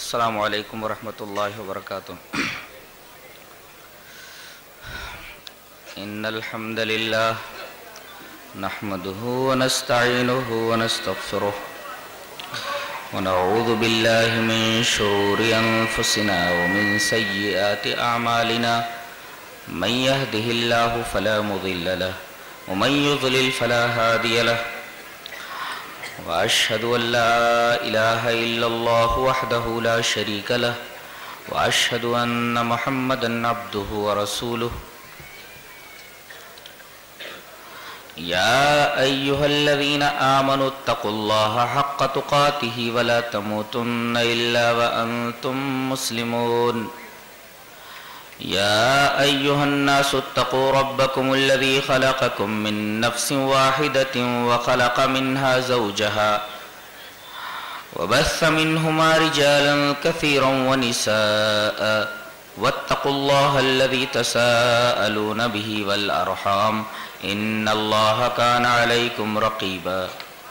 السلام علیکم ورحمۃ اللہ وبرکاتہ۔ ان الحمد للہ نحمده ونستعینه ونستغفره ونعوذ باللہ من شرور انفسنا ومن سیئات اعمالنا من يهده اللہ فلا مضل له ومن يضلل فلا هادی له وأشهد أن لا إله إلا الله وحده لا شريك له وأشهد أن محمدًا عبده ورسوله يا أيها الذين آمنوا اتقوا الله حق تقاته ولا تموتن إلا وأنتم مسلمون يا أيها الناس اتقوا ربكم الذي خلقكم من نفس واحدة وخلق منها زوجها وبث منهما رجالا كثيرا ونساء واتقوا الله الذي تساءلون به والأرحام إن الله كان عليكم رقيبا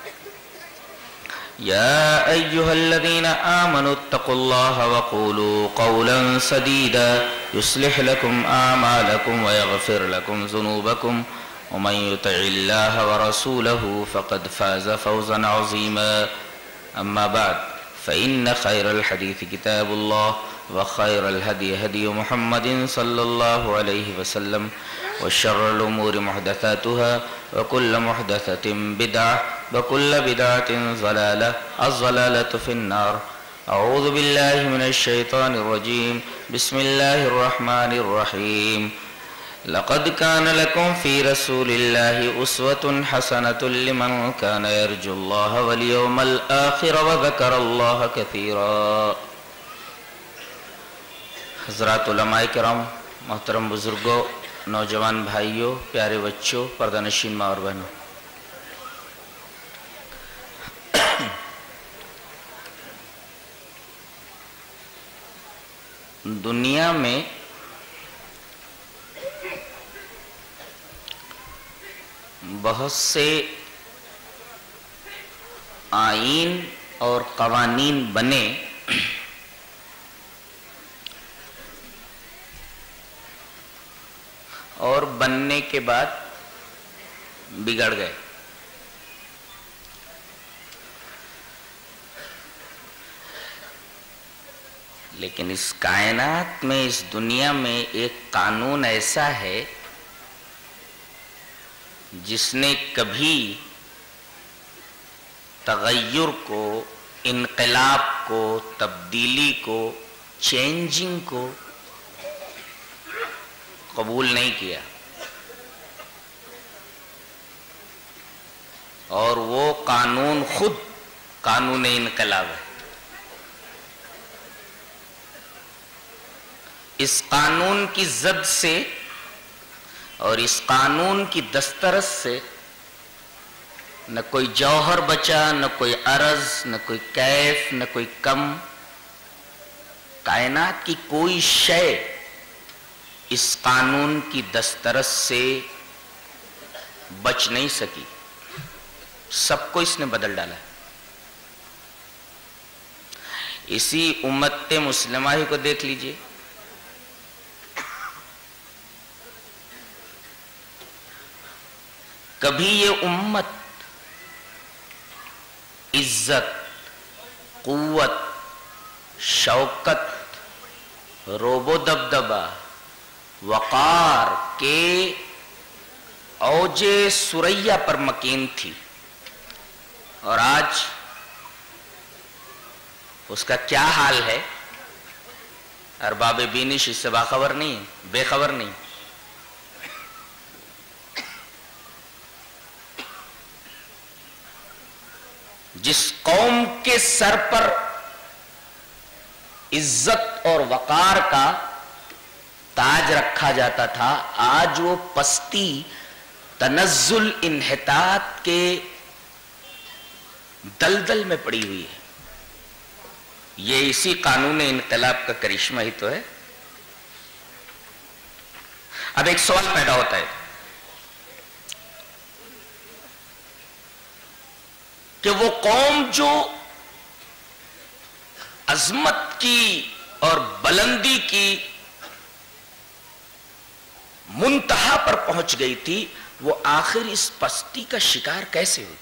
يا أيها الذين آمنوا اتقوا الله وقولوا قولا سديدا يصلح لكم أعمالكم ويغفر لكم ذنوبكم ومن يطع الله ورسوله فقد فاز فوزا عظيما أما بعد فإن خير الحديث كتاب الله وخير الهدي هدي محمد صلى الله عليه وسلم وشر الأمور محدثاتها وكل محدثة بدعة وكل بدعة ضلالة الضلالة في النار أعوذ بالله من الشيطان الرجيم بسم الله الرحمن الرحيم لقد كان لكم في رسول الله أسوة حسنة لمن كان يرجو الله واليوم الآخر وذكر الله كثيرا۔ حضرات علماء کرام، محترم بزرگوں، نوجوان بھائیوں، پیارے بچوں، پردہ نشین ماں اور بہنوں، دنیا میں بہت سے آئین اور قوانین بنے اور بننے کے بعد بگڑ گئے۔ لیکن اس کائنات میں، اس دنیا میں ایک قانون ایسا ہے جس نے کبھی تغیر کو، انقلاب کو، تبدیلی کو، چینجنگ کو قبول نہیں کیا، اور وہ قانون خود قانون انقلاب ہے۔ اس قانون کی زد سے اور اس قانون کی دسترس سے نہ کوئی جوہر بچا، نہ کوئی عرض، نہ کوئی کیف، نہ کوئی کم۔ کائنات کی کوئی شے اس قانون کی دسترس سے بچ نہیں سکی، سب کو اس نے بدل ڈالا ہے۔ اسی امت مسلمہ ہی کو دیکھ لیجئے، کبھی یہ امت عزت، قوت، شوکت، روب و دبدبہ، وقار کے اوج ثریا پر مکین تھی، اور آج اس کا کیا حال ہے؟ ارباب بینش اس سے باخبر نہیں، بے خبر نہیں۔ جس قوم کے سر پر عزت اور وقار کا تاج رکھا جاتا تھا، آج وہ پستی، تنزل، انحطاط کے دلدل میں پڑی ہوئی ہے۔ یہ اسی قانون انقلاب کا کرشمہ ہی تو ہے۔ اب ایک سوال پیدا ہوتا ہے کہ وہ قوم جو عظمت کی اور بلندی کی منتہا پر پہنچ گئی تھی، وہ آخر اس پستی کا شکار کیسے ہوئی؟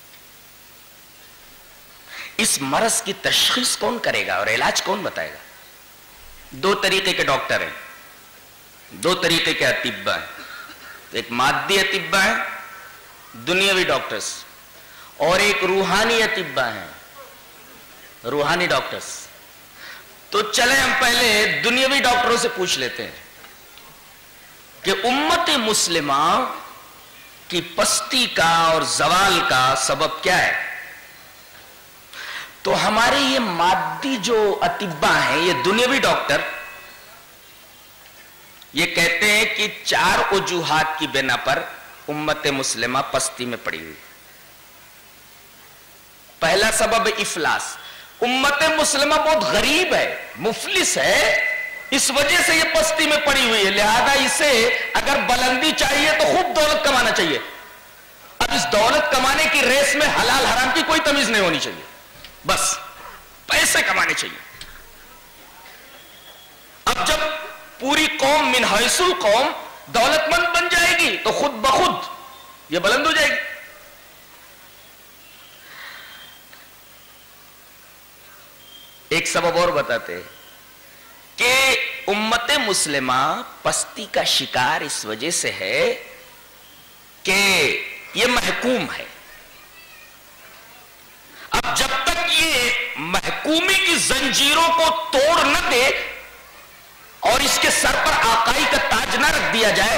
اس مرض کی تشخیص کون کرے گا اور علاج کون بتائے گا؟ دو طریقے کے ڈاکٹر ہیں، دو طریقے کے اطباء ہیں. ایک مادی اطباء ہیں، دنیاوی ڈاکٹرز، اور ایک روحانی اطباء ہیں، روحانی ڈاکٹرز. تو چلیں ہم پہلے دنیاوی ڈاکٹروں سے پوچھ لیتے ہیں کہ امت مسلمہ کی پستی کا اور زوال کا سبب کیا ہے. تو ہمارے یہ مادی جو اطباء ہیں، یہ دنیاوی ڈاکٹر، یہ کہتے ہیں کہ 4 وجوہات کی بنا پر امت مسلمہ پستی میں پڑی ہوئی. پہلا سبب افلاس. امت مسلمہ بہت غریب ہے، مفلس ہے، اس وجہ سے یہ پستی میں پڑی ہوئی ہے. لہذا اسے اگر بلندی چاہیے تو خوب دولت کمانا چاہیے. اب اس دولت کمانے کی ریس میں حلال حرام کی کوئی تمیز نہیں ہونی چاہیے، بس پیسے کمانے چاہیے. اب جب پوری قوم من حیث القوم دولت مند بن جائے گی تو خود بخود یہ بلند ہو جائے گی. ایک سبب اور بتاتے ہیں کہ امت مسلمہ پستی کا شکار اس وجہ سے ہے کہ یہ محکوم ہے. اب جب تک یہ محکومی کی زنجیروں کو توڑ نہ دے اور اس کے سر پر آقائی کا تاج نہ رکھ دیا جائے،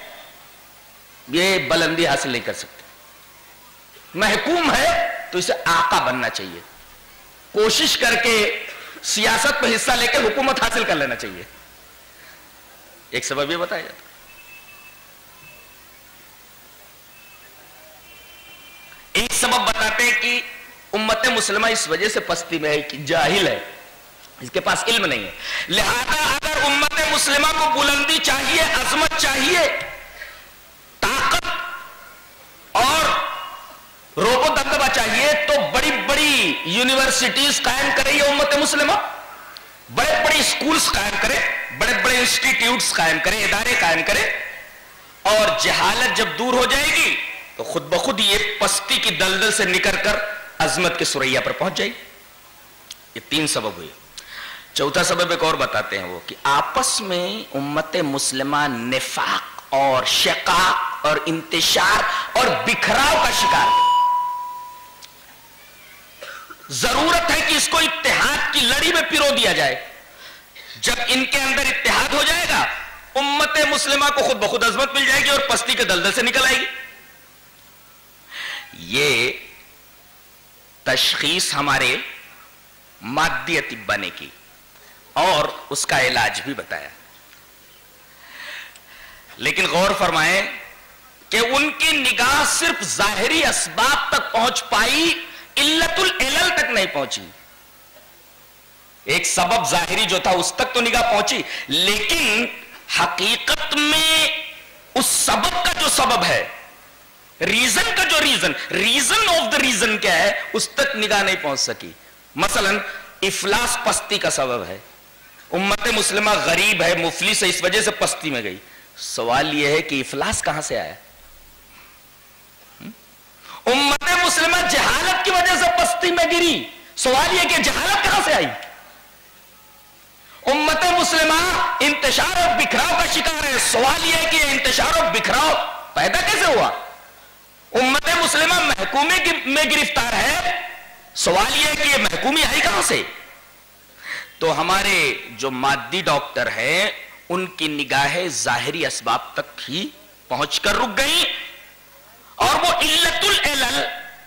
یہ بلندی حاصل نہیں کر سکتے. محکوم ہے تو اسے آقا بننا چاہیے، کوشش کر کے سیاست میں حصہ لے کے حکومت حاصل کر لینا چاہیے. ایک سبب یہ بتایا جاتا. ایک سبب بتاتے ہیں کہ امت مسلمہ اس وجہ سے پستی میں ہے کہ جاہل ہے، اس کے پاس علم نہیں ہے. لہذا اگر امت مسلمہ کو بلندی چاہیے، عظمت چاہیے، طاقت اور روب و دبدبہ چاہیے، تو بڑی بڑی یونیورسٹیز قائم کرے یہ امت مسلمہ، بڑے بڑے اسکولز قائم کرے، بڑے بڑے انسٹیٹیوٹس قائم کرے، ادارے قائم کرے. اور جہالت جب دور ہو جائے گی تو خود بخود یہ پستی کی دلدل سے نکل کر عظمت کے ثریا پر پہنچ جائے گی. یہ 3 سبب ہوئے. چوتھا سبب ایک اور بتاتے ہیں وہ کہ آپس میں امت مسلمہ نفاق اور شقاق اور انتشار اور بکھراؤ کا شکار ہے. ضرورت ہے کہ اس کو اتحاد کی لڑی میں پیرو دیا جائے. جب ان کے اندر اتحاد ہو جائے گا، امت مسلمہ کو خود بخود عظمت مل جائے گی اور پستی کے دلدل سے نکل آئے گی. یہ تشخیص ہمارے مادی اطباء نے کی اور اس کا علاج بھی بتایا. لیکن غور فرمائیں کہ ان کی نگاہ صرف ظاہری اسباب تک پہنچ پائی، علت العلل تک نہیں پہنچی. ایک سبب ظاہری جو تھا اس تک تو نگاہ پہنچی، لیکن حقیقت میں اس سبب کا جو سبب ہے، ریزن کا جو ریزن آف دا ریزن کیا ہے، اس تک نگاہ نہیں پہنچ سکی. مثلا افلاس پستی کا سبب ہے. امت مسلمہ غریب ہے، مفلس ہے، اس وجہ سے پستی میں گئی. سوال یہ ہے کہ افلاس کہاں سے آیا؟ امت مسلمہ جہالت کی وجہ سے پستی میں گری. سوال یہ کہ جہالت کہاں سے آئی؟ امت مسلمہ انتشار اور بکھراؤ کا شکار ہے. سوال یہ ہے کہ انتشار اور بکھراؤ پیدا کیسے ہوا؟ امت مسلمہ محکومی میں گرفتار ہے. سوال یہ ہے کہ یہ محکومی آئی کہاں سے؟ تو ہمارے جو مادی ڈاکٹر ہیں ان کی نگاہیں ظاہری اسباب تک ہی پہنچ کر رک گئی اور وہ علت العلل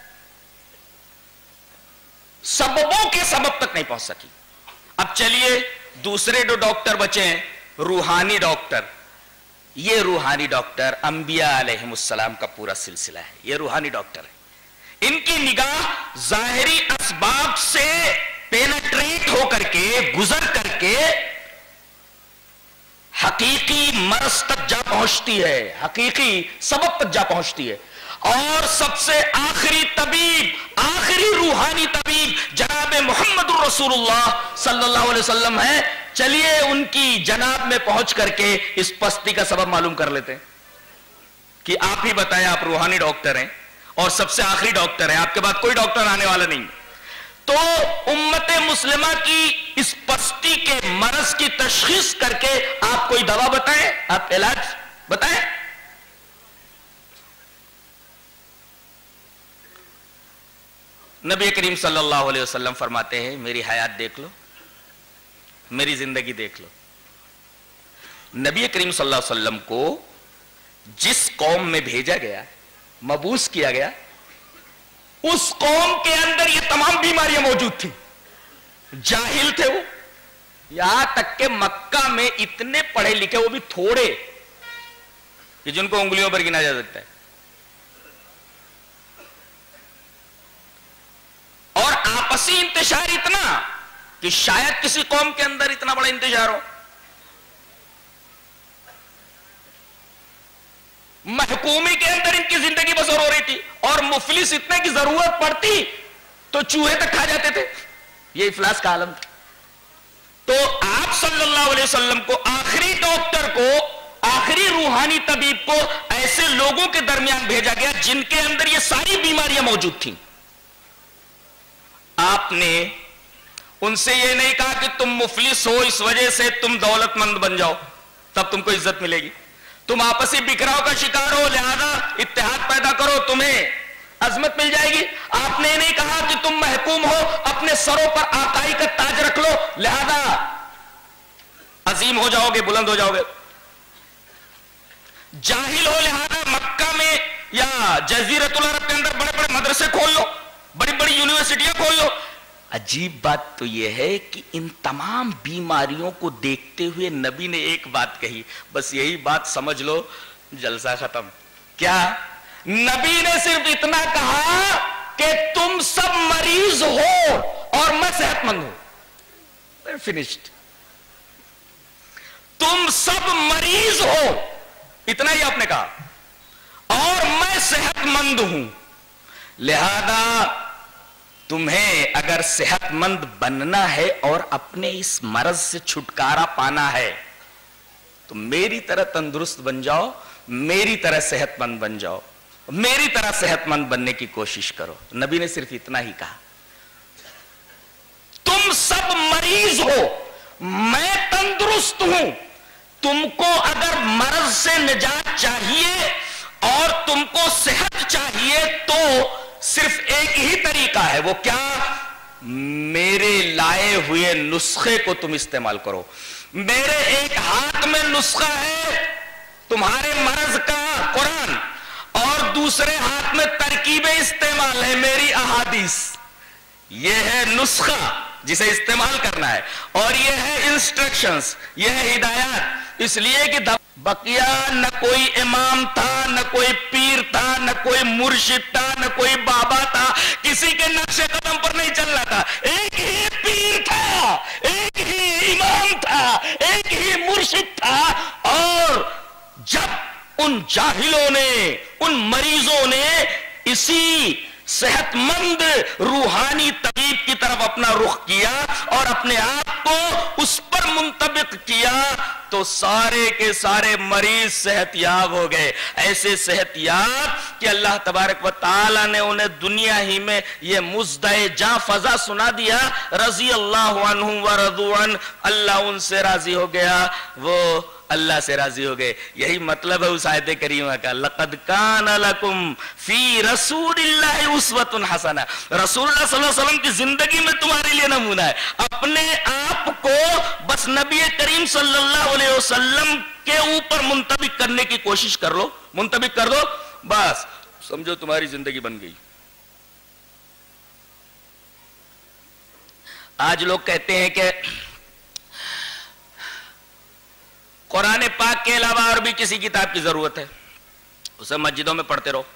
سببوں کے سبب تک نہیں پہنچ سکی. اب چلیے دوسرے جو ڈاکٹر بچے ہیں، روحانی ڈاکٹر. یہ روحانی ڈاکٹر انبیاء علیہم السلام کا پورا سلسلہ ہے. یہ روحانی ڈاکٹر ہے. ان کی نگاہ ظاہری اسباب سے پینٹریٹ ہو کر کے، گزر کر کے حقیقی مرض تک جا پہنچتی ہے، حقیقی سبب تک جا پہنچتی ہے. اور سب سے آخری طبیب، آخری روحانی طبیب جناب محمد الرسول اللہ صلی اللہ علیہ وسلم ہے۔ چلیے ان کی جناب میں پہنچ کر کے اس پستی کا سبب معلوم کر لیتے ہیں کہ آپ ہی بتائیں، آپ روحانی ڈاکٹر ہیں اور سب سے آخری ڈاکٹر ہیں، آپ کے بعد کوئی ڈاکٹر آنے والا نہیں، تو امت مسلمہ کی اس پستی کے مرض کی تشخیص کر کے آپ کوئی دوا بتائیں، آپ علاج بتائیں۔ نبی کریم صلی اللہ علیہ وسلم فرماتے ہیں میری حیات دیکھ لو، میری زندگی دیکھ لو۔ نبی کریم صلی اللہ علیہ وسلم کو جس قوم میں بھیجا گیا، مبعوث کیا گیا، اس قوم کے اندر یہ تمام بیماریاں موجود تھیں، جاہل تھے وہ، یہاں تک کہ مکہ میں اتنے پڑھے لکھے وہ بھی تھوڑے کہ جن کو انگلیوں پر گنا جا سکتا ہے، اور آپسی انتشار اتنا کہ شاید کسی قوم کے اندر اتنا بڑا انتشار ہو۔ محکومی کے اندر ان کی زندگی بسر ہو رہی تھی، اور مفلس اتنے کی ضرورت پڑتی تو چوہے تک کھا جاتے تھے، یہ افلاس کا عالم تھا۔ تو آپ صلی اللہ علیہ وسلم کو، آخری ڈاکٹر کو، آخری روحانی طبیب کو ایسے لوگوں کے درمیان بھیجا گیا جن کے اندر یہ ساری بیماریاں موجود تھیں۔ آپ نے ان سے یہ نہیں کہا کہ تم مفلس ہو اس وجہ سے تم دولت مند بن جاؤ تب تم کو عزت ملے گی، تم آپسی بکھراؤ کا شکار ہو لہذا اتحاد پیدا کرو تمہیں عظمت مل جائے گی۔ آپ نے نہیں کہا کہ تم محکوم ہو اپنے سروں پر آقائی کا تاج رکھ لو لہذا عظیم ہو جاؤ گے، بلند ہو جاؤ گے۔ جاہل ہو لہذا مکہ میں یا جزیرۃ العرب کے اندر بڑے بڑے مدرسے کھول لو، بڑی بڑی یونیورسٹیاں کھول لو۔ عجیب بات تو یہ ہے کہ ان تمام بیماریوں کو دیکھتے ہوئے نبی نے ایک بات کہی، بس یہی بات سمجھ لو جلسہ ختم۔ کیا؟ نبی نے صرف اتنا کہا کہ تم سب مریض ہو اور میں صحت مند ہوں، فنشڈ۔ تم سب مریض ہو، اتنا ہی آپ نے کہا، اور میں صحت مند ہوں، لہذا تمہیں اگر صحت مند بننا ہے اور اپنے اس مرض سے چھٹکارا پانا ہے تو میری طرح تندرست بن جاؤ، میری طرح صحت مند بن جاؤ، میری طرح صحت مند بننے کی کوشش کرو۔ نبی نے صرف اتنا ہی کہا، تم سب مریض ہو، میں تندرست ہوں، تم کو اگر مرض سے نجات چاہیے اور تم کو صحت چاہیے تو صرف ایک ہی طریقہ ہے، وہ کیا؟ میرے لائے ہوئے نسخے کو تم استعمال کرو۔ میرے ایک ہاتھ میں نسخہ ہے تمہارے مرض کا، قرآن، اور دوسرے ہاتھ میں ترکیبیں استعمال ہے میری احادیث۔ یہ ہے نسخہ جسے استعمال کرنا ہے، اور یہ ہے انسٹرکشنز، یہ ہے ہدایات۔ اس لیے کہ بقیہ نہ کوئی امام تھا، نہ کوئی پیر تھا، نہ کوئی مرشد تھا، نہ کوئی بابا تھا، کسی کے نقش قدم پر نہیں چلنا تھا۔ ایک ہی پیر تھا، ایک ہی امام تھا، ایک ہی مرشد تھا، اور جب ان جاہلوں نے، ان مریضوں نے اسی صحت مند روحانی طبیب کی طرف اپنا رخ کیا اور اپنے آپ کو اس پر منطبق کیا تو سارے کے سارے مریض صحت یاب ہو گئے، ایسے صحت یاب کہ اللہ تبارک و تعالی نے انہیں دنیا ہی میں یہ مزدہ جاں فضا سنا دیا، رضی اللہ عنہم ورضوا عنہ، اللہ ان سے راضی ہو گیا، وہ اللہ سے راضی ہو گئے۔ یہی مطلب ہے اس آیت کریمہ کا، لَقَدْ كَانَ لَكُمْ فِي رَسُولِ اللَّهِ أُسْوَةٌ حَسَنَةٌ۔ رسول اللہ صلی اللہ علیہ وسلم کی زندگی میں تمہارے لیے نمونہ ہے۔ اپنے آپ کو بس نبی کریم صلی اللہ علیہ وسلم کے اوپر منطبق کرنے کی کوشش کر لو، منطبق کر دو، بس سمجھو تمہاری زندگی بن گئی۔ آج لوگ کہتے ہیں کہ قرآن پاک کے علاوہ اور بھی کسی کتاب کی ضرورت ہے، اسے مسجدوں میں پڑھتے رہو۔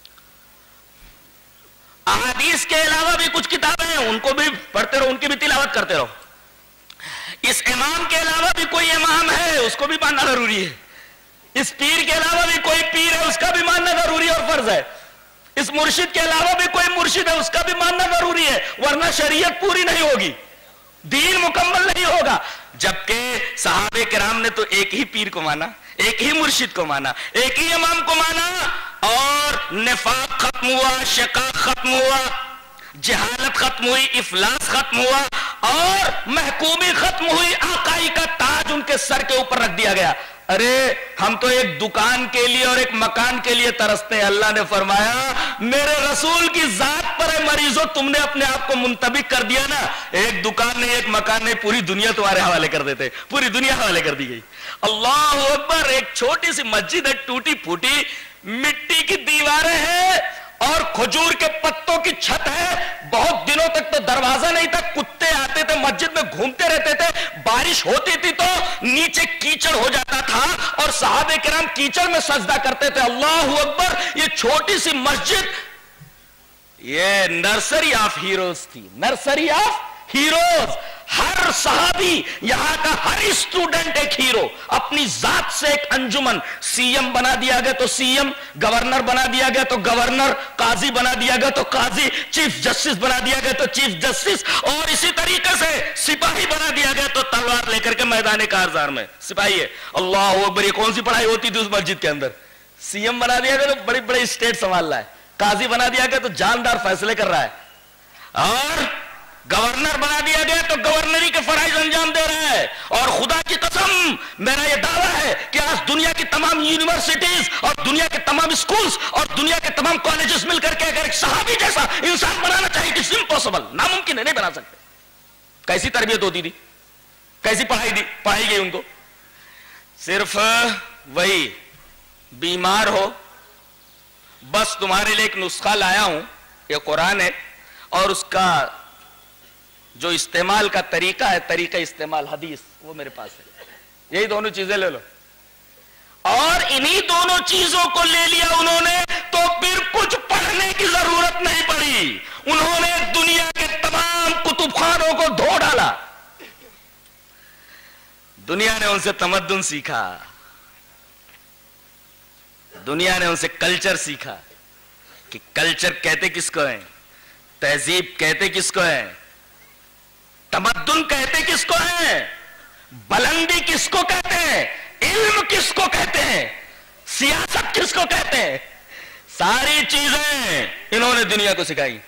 احادیث کے علاوہ بھی کچھ کتابیں ہیں، ان کو بھی پڑھتے رہو، ان کی بھی تلاوت کرتے رہو۔ اس امام کے علاوہ بھی کوئی امام ہے، اس کو بھی ماننا ضروری ہے۔ اس پیر کے علاوہ بھی کوئی پیر ہے، اس کا بھی ماننا ضروری اور فرض ہے۔ اس مرشد کے علاوہ بھی کوئی مرشد ہے اس کا بھی ماننا ضروری ہے، ورنہ شریعت پوری نہیں ہوگی، دین مکمل نہیں ہوگا۔ جبکہ صحابہ کرام نے تو ایک ہی پیر کو مانا، ایک ہی مرشد کو مانا، ایک ہی امام کو مانا، اور نفاق ختم ہوا، شقاق ختم ہوا، جہالت ختم ہوئی، افلاس ختم ہوا، اور محکومی ختم ہوئی، آقائی کا تاج ان کے سر کے اوپر رکھ دیا گیا۔ ارے ہم تو ایک دکان کے لیے اور ایک مکان کے لیے ترستے ہیں، اللہ نے فرمایا میرے رسول کی ذات پر ہے مریضوں، تم نے اپنے آپ کو منطبق کر دیا نا، ایک دکان نہیں، ایک مکان نہیں، پوری دنیا تمہارے حوالے کر دیتے، پوری دنیا حوالے کر دی گئی۔ اللہ اکبر، ایک چھوٹی سی مسجد ہے، ٹوٹی پھوٹی، مٹی کی دیواریں ہیں اور کھجور کے پتوں کی چھت ہے، بہت دنوں تک تو دروازہ نہیں تھا، کتے آتے تھے مسجد میں گھومتے رہتے تھے، بارش ہوتی تھی تو نیچے کیچڑ ہو جاتا تھا اور صحابہ کرام کیچڑ میں سجدہ کرتے تھے۔ اللہ اکبر، یہ چھوٹی سی مسجد یہ نرسری آف ہیروز تھی، نرسری آف ہیروز۔ ہر صحابی، یہاں کا ہر اسٹوڈنٹ ایک ہیرو، اپنی ذات سے ایک انجمن، سی ایم بنا دیا گیا تو سی ایم، گورنر بنا دیا گیا تو گورنر، قاضی بنا دیا گیا تو قاضی، چیف جسٹس بنا دیا گیا تو چیف جسٹس، اور اسی طریقے سے سپاہی بنا دیا گیا تو تلوار لے کر کے میدان کارزار میں سپاہی ہے۔ اللہ اکبر، یہ کون سی پڑھائی ہوتی تھی اس مسجد کے اندر؟ سی ایم بنا دیا گیا تو بڑی بڑی اسٹیٹ سنبھال رہا ہے، قاضی بنا دیا گیا تو جاندار فیصلے کر رہا ہے، اور گورنر بنا دیا گیا تو گورنری کے فرائض انجام دے رہا ہے۔ اور خدا کی قسم میرا یہ دعویٰ ہے کہ آج دنیا کی تمام یونیورسٹیز اور دنیا کے تمام اسکولز اور دنیا کے تمام کالجز مل کر کے اگر ایک صحابی جیسا انسان بنانا چاہیے، اٹس امپاسبل، ناممکن ہے، نہیں بنا سکتے۔ کیسی تربیت ہوتی تھی، کیسی پڑھائی گئی ان کو؟ صرف وہی بیمار ہو، بس تمہارے لیے ایک نسخہ لایا ہوں، یہ قرآن ہے، اور اس کا جو استعمال کا طریقہ ہے، طریقہ استعمال حدیث، وہ میرے پاس ہے، یہی دونوں چیزیں لے لو۔ اور انہی دونوں چیزوں کو لے لیا انہوں نے تو پھر کچھ پڑھنے کی ضرورت نہیں پڑی، انہوں نے دنیا کے تمام کتب خانوں کو دھو ڈالا، دنیا نے ان سے تمدن سیکھا، دنیا نے ان سے کلچر سیکھا کہ کلچر کہتے کس کو ہیں، تہذیب کہتے کس کو ہیں، تمدن کہتے کس کو ہیں، بلندی کس کو کہتے ہیں، علم کس کو کہتے ہیں، سیاست کس کو کہتے ہیں، ساری چیزیں انہوں نے دنیا کو سکھائی۔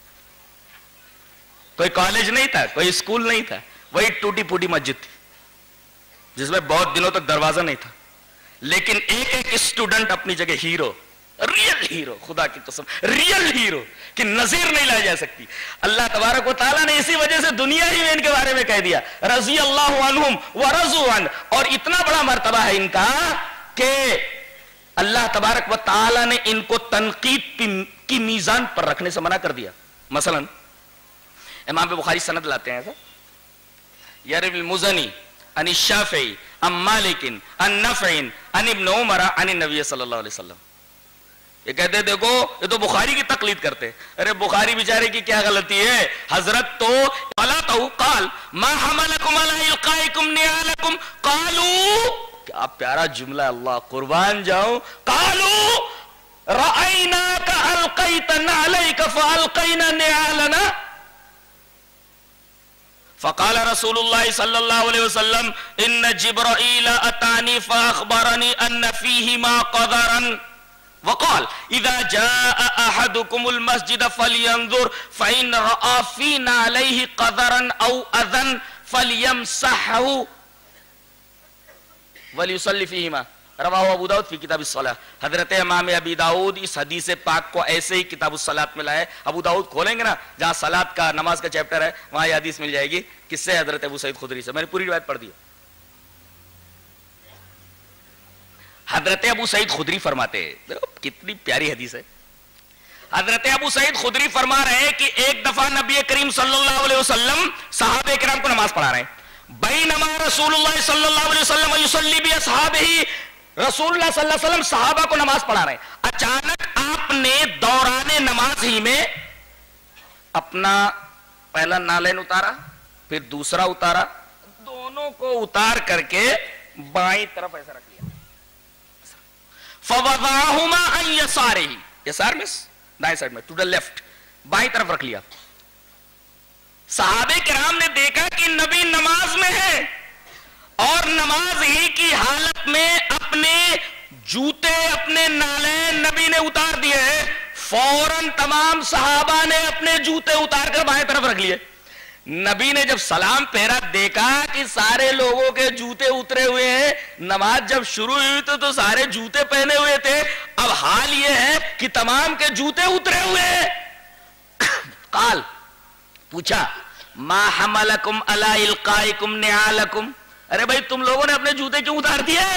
کوئی کالج نہیں تھا، کوئی اسکول نہیں تھا، وہی ٹوٹی پھوٹی مسجد تھی جس میں بہت دنوں تک دروازہ نہیں تھا، لیکن ایک ایک اسٹوڈنٹ اپنی جگہ ہیرو، ریل ہیرو، خدا کی قسم ریل ہیرو کہ نظیر نہیں لائی جا سکتی۔ اللہ تبارک و تعالیٰ نے اسی وجہ سے دنیا ہی میں ان کے بارے میں کہہ دیا رضی اللہ عنہم ورضوا عنہ، اور اتنا بڑا مرتبہ ہے ان کا کہ اللہ تبارک و تعالیٰ نے ان کو تنقید کی میزان پر رکھنے سے منع کر دیا۔ مثلا امام بخاری سند لاتے ہیں ایسا، یروی المزنی عن الشافعی عن مالک عن نفع عن ابن عمر عن النبی صلی اللہ علیہ وسلم۔ یہ کہتے دیکھو یہ تو بخاری کی تقلید کرتے، ارے بخاری بیچارے کی کیا غلطی ہے، حضرت تو قال ما حملکم علی القائکم نعالکم، قالوا، کیا پیارا جملہ، اللہ قربان جاؤں، قالوا رأیناک القیت نعلیک فالقینا نعالنا، فقال رسول اللہ صلی اللہ علیہ وسلم ان جبرائیل اتانی فاخبرنی ان فیہما قدرا، وقال اذا جاء احدكم المسجد فلينظر فان راى فينا عليه قذرا او اذى فليمسحه وليصلي فيهما، رواہ ابو داؤد فی کتاب الصلاۃ۔ حضرت امام ابی داؤد اس حدیث پاک کو ایسے ہی کتاب الصلاۃ میں لائے، ابو داؤد کھولیں گے نا جہاں صلاۃ کا، نماز کا چیپٹر ہے، وہاں یہ حدیث مل جائے گی، کس سے؟ حضرت ابو سعید خدری سے، میں نے پوری روایت پڑھ دی۔ حضرت ابو سعید خدری فرماتے ہیں، کتنی پیاری حدیث ہے، حضرت ابو سعید خدری فرما رہے ہیں کہ ایک دفعہ نبی کریم صلی اللہ علیہ وسلم صحابہ کرام کو نماز پڑھا رہے ہیں، بینما رسول اللہ صلی اللہ علیہ وسلم یصلی باصحابہ، رسول اللہ صلی اللہ علیہ وسلم صحابہ کو نماز پڑھا رہے ہیں، اچانک آپ نے دوران نماز ہی میں اپنا پہلا نالین اتارا، پھر دوسرا اتارا، دونوں کو اتار کر کے بائیں طرف ایسا رکھ لیا، فوضعہما عن یسارہ، یسار میں دائیں سائڈ میں, ٹو دا لیفٹ, بائیں طرف رکھ لیا. صحابہ کرام نے دیکھا کہ نبی نماز میں ہے اور نماز ہی کی حالت میں اپنے جوتے, اپنے نالین نبی نے اتار دیے ہیں. فوراً تمام صحابہ نے اپنے جوتے اتار کر بائیں طرف رکھ لیے. نبی نے جب سلام پھیرا دیکھا کہ سارے لوگوں کے جوتے اترے ہوئے ہیں. نماز جب شروع ہوئی تو سارے جوتے پہنے ہوئے تھے, اب حال یہ ہے کہ تمام کے جوتے اترے ہوئے ہیں. قال, پوچھا, ما حملکم علی القائکم نعالکم, ارے بھائی تم لوگوں نے اپنے جوتے کیوں اتار دیے؟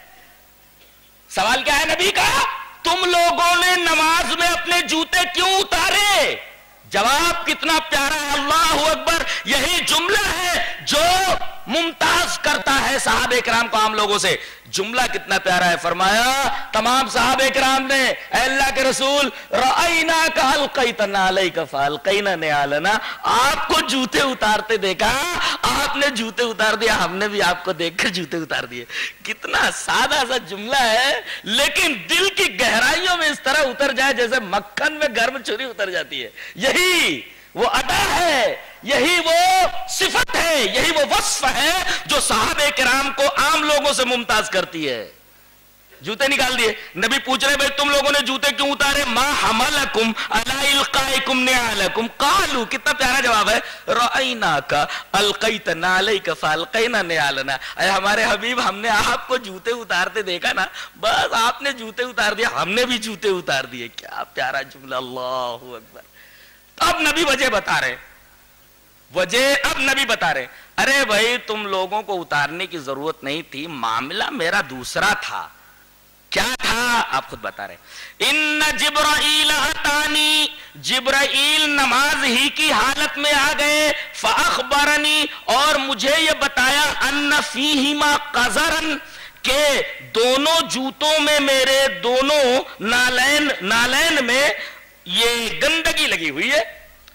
سوال کیا ہے نبی کا؟ تم لوگوں نے نماز میں اپنے جوتے کیوں اتارے؟ جواب کتنا پیارا ہے, اللہ اکبر. یہی جملہ ہے جو ممتاز کرتا ہے صحابہ کرام کو عام لوگوں سے. جملہ کتنا پیارا ہے, فرمایا تمام صحابہ کرام نے, اے اللہ کے رسول, رأیناک القیت نعلیک فالقینا نعالنا, آپ کو جوتے اتارتے دیکھا, آپ نے جوتے اتار دیا, ہم نے بھی آپ کو دیکھ کر جوتے اتار دیے. کتنا سادہ سا جملہ ہے, لیکن دل کی گہرائیوں میں اس طرح اتر جائے جیسے مکھن میں گرم چھری اتر جاتی ہے. یہی وہ ادا ہے, یہی وہ صفت ہے, یہی وہ وصف ہے جو صحابہ کرام کو عام لوگوں سے ممتاز کرتی ہے. جوتے نکال دیے. نبی پوچھ رہے بھائی تم لوگوں نے جوتے کیوں اتارے؟ ما حملکم علی القائکم نعالکم. قالوا, کتنا پیارا جواب ہے, رأیناک القیت نعلیک فالقینا نعالنا. اے ہمارے حبیب, ہم نے آپ کو جوتے اتارتے دیکھا نا, بس آپ نے جوتے اتار دیا, ہم نے بھی جوتے اتار دیے. کیا پیارا جملہ, اللہ اکبر. اب نبی وجہ بتا رہے, اب نبی بتا رہے, ارے بھائی تم لوگوں کو اتارنے کی ضرورت نہیں تھی, معاملہ میرا دوسرا تھا. کیا تھا آپ خود بتا رہے, ان جبرائیل اتانی, جبرائیل نماز ہی کی حالت میں آ گئے, فاخبرنی, اور مجھے یہ بتایا, ان فیہما قذرن, کہ دونوں جوتوں میں, میرے دونوں نالین میں یہ گندگی لگی ہوئی ہے.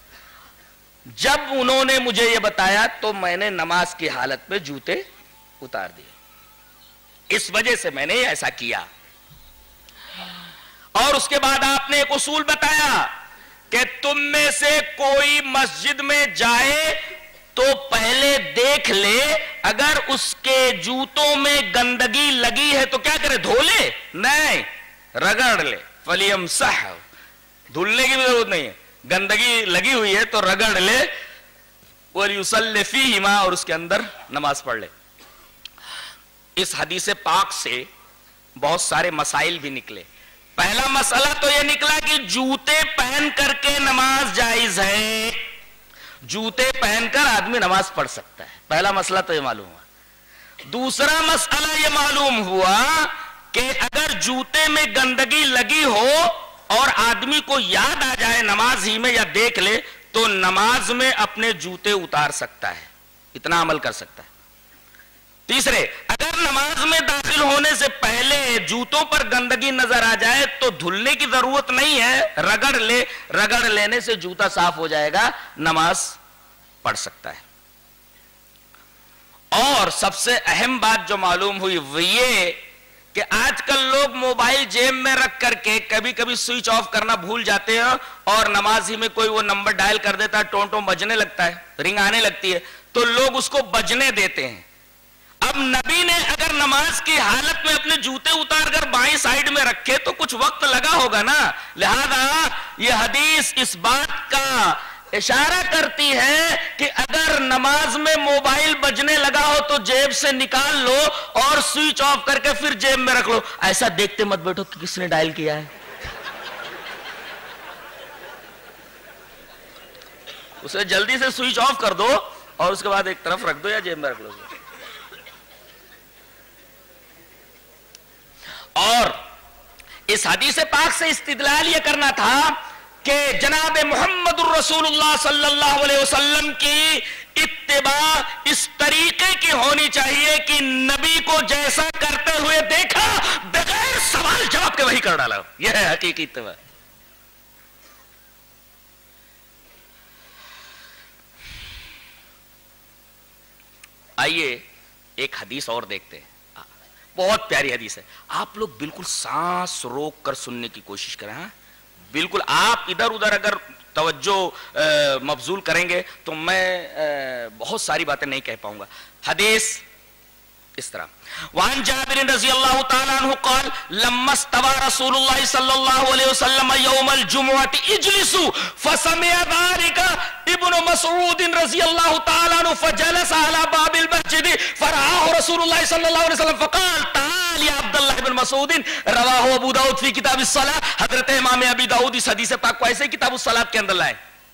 جب انہوں نے مجھے یہ بتایا تو میں نے نماز کی حالت میں جوتے اتار دیے, اس وجہ سے میں نے ایسا کیا. اور اس کے بعد آپ نے ایک اصول بتایا کہ تم میں سے کوئی مسجد میں جائے تو پہلے دیکھ لے, اگر اس کے جوتوں میں گندگی لگی ہے تو کیا کرے, دھو لے؟ نہیں, رگڑ لے. فلیمسح, دھلنے کی بھی ضرورت نہیں ہے, گندگی لگی ہوئی ہے تو رگڑ لے. وَلْيُصَلِّ فِيهِمَا, اور اس کے اندر نماز پڑھ لے. اس حدیث پاک سے بہت سارے مسائل بھی نکلے. پہلا مسئلہ تو یہ نکلا کہ جوتے پہن کر کے نماز جائز ہے, جوتے پہن کر آدمی نماز پڑھ سکتا ہے. پہلا مسئلہ تو یہ معلوم ہوا. دوسرا مسئلہ یہ معلوم ہوا کہ اگر جوتے میں گندگی لگی ہو اور آدمی کو یاد آ جائے نماز ہی میں یا دیکھ لے تو نماز میں اپنے جوتے اتار سکتا ہے, اتنا عمل کر سکتا ہے. تیسرے, اگر نماز میں داخل ہونے سے پہلے جوتوں پر گندگی نظر آ جائے تو دھلنے کی ضرورت نہیں ہے, رگڑ لے, رگڑ لینے سے جوتا صاف ہو جائے گا, نماز پڑھ سکتا ہے. اور سب سے اہم بات جو معلوم ہوئی وہ یہ کہ آج کل لوگ موبائل جیب میں رکھ کر کے کبھی کبھی سوئچ آف کرنا بھول جاتے ہیں اور نماز ہی میں کوئی وہ نمبر ڈائل کر دیتا ہے, ٹون ٹون بجنے لگتا ہے, رنگ آنے لگتی ہے, تو لوگ اس کو بجنے دیتے ہیں. اب نبی نے اگر نماز کی حالت میں اپنے جوتے اتار کر بائیں سائڈ میں رکھے تو کچھ وقت لگا ہوگا نا, لہذا یہ حدیث اس بات کا اشارہ کرتی ہے کہ اگر نماز میں موبائل بجنے لگا ہو تو جیب سے نکال لو اور سوئچ آف کر کے پھر جیب میں رکھ لو. ایسا دیکھتے مت بیٹھو کہ کس نے ڈائل کیا ہے. اسے جلدی سے سوئچ آف کر دو اور اس کے بعد ایک طرف رکھ دو یا جیب میں رکھ لو. اور اس حدیث پاک سے استدلال یہ کرنا تھا کہ جناب محمد الرسول اللہ صلی اللہ علیہ وسلم کی اتباع اس طریقے کی ہونی چاہیے کہ نبی کو جیسا کرتے ہوئے دیکھا بغیر سوال جواب کے وہی کر ڈالا. یہ ہے حقیقی اتباع. آئیے ایک حدیث اور دیکھتے ہیں, بہت پیاری حدیث ہے. آپ لوگ بالکل سانس روک کر سننے کی کوشش کریں, بالکل آپ ادھر ادھر اگر توجہ مبذول کریں گے تو میں بہت ساری باتیں نہیں کہہ پاؤں گا. حدیث اس طرح وعن جابر رضی اللہ تعالی عنہ قال لما استوى رسول اللہ صلی اللہ علیہ وسلم یوم الجمعۃ اجلسوا فسمع ذلك ابن مسعود رضی اللہ تعالی عنہ فجلس على باب المسجد فرآه رسول اللہ صلی اللہ علیہ وسلم فقال تعال یا عبد اللہ بن مسعود رواہ ابو داؤد فی کتاب الصلاۃ. حضرت امام ابی داؤد اس حدیث پاک کو ایسے کتاب الصلاۃ کے اندر لائے.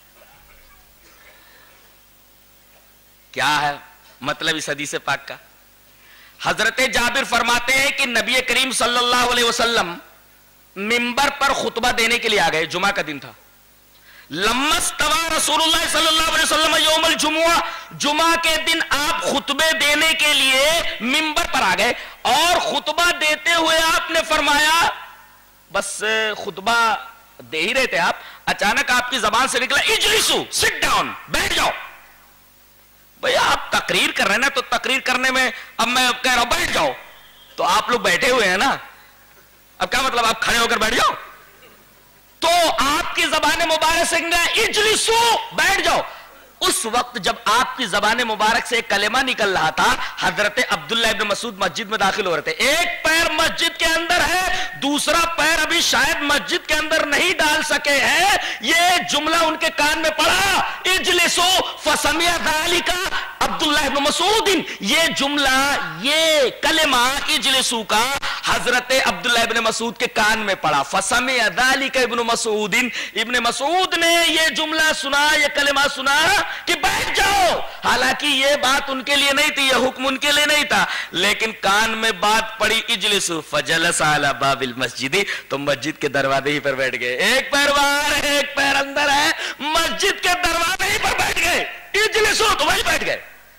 کیا ہے مطلب اس حدیث پاک کا؟ حضرت جابر فرماتے ہیں کہ نبی کریم صلی اللہ علیہ وسلم منبر پر خطبہ دینے کے لیے آ گئے. جمعہ کا دن تھا. لما استوى رسول اللہ صلی اللہ علیہ وسلم یوم الجمعہ, جمعہ کے دن آپ خطبے دینے کے لیے منبر پر آ گئے اور خطبہ دیتے ہوئے آپ نے فرمایا, بس خطبہ دے ہی رہے تھے آپ, اچانک آپ کی زبان سے نکلا اجلسو, سٹ ڈاؤن, بیٹھ جاؤ. بھئی آپ تقریر کر رہے ہیں نا, تو تقریر کرنے میں اب میں کہہ رہا ہوں بیٹھ جاؤ, تو آپ لوگ بیٹھے ہوئے ہیں نا, اب کیا مطلب آپ کھڑے ہو کر بیٹھ جاؤ؟ تو آپ کی زبان مبارک سے اجلسو, بیٹھ جاؤ. اس وقت جب آپ کی زبان مبارک سے ایک کلمہ نکل رہا تھا, حضرت عبداللہ ابن مسعود مسجد میں داخل ہو رہے تھے. ایک پیر مسجد کے اندر ہے, دوسرا پیر ابھی شاید مسجد کے اندر نہیں ڈال سکے ہیں. یہ جملہ ان کے کان میں پڑا, اجلسو فسمع ذالک عبداللہ ابن مسعود. یہ جملہ, یہ کلمہ اجلسو کا حضرت عبداللہ ابن مسعود کے کان میں پڑا. فسمع ذالک ابن مسعود, ابن مسعود نے یہ جملہ سنا, یہ کلمہ سنا کہ بیٹھ جاؤ. حالانکہ یہ بات ان کے لیے نہیں تھی, یہ حکم ان کے لیے نہیں تھا, لیکن کان میں بات پڑی اجلسو فجلس علی باب المسجد, تو مسجد کے دروازے ہی پر بیٹھ گئے. ایک پیر باہر ہے, ایک پیر اندر ہے, مسجد کے دروازے ہی پر بیٹھ گئے. اجلسو, تو وہیں بیٹھ گئے.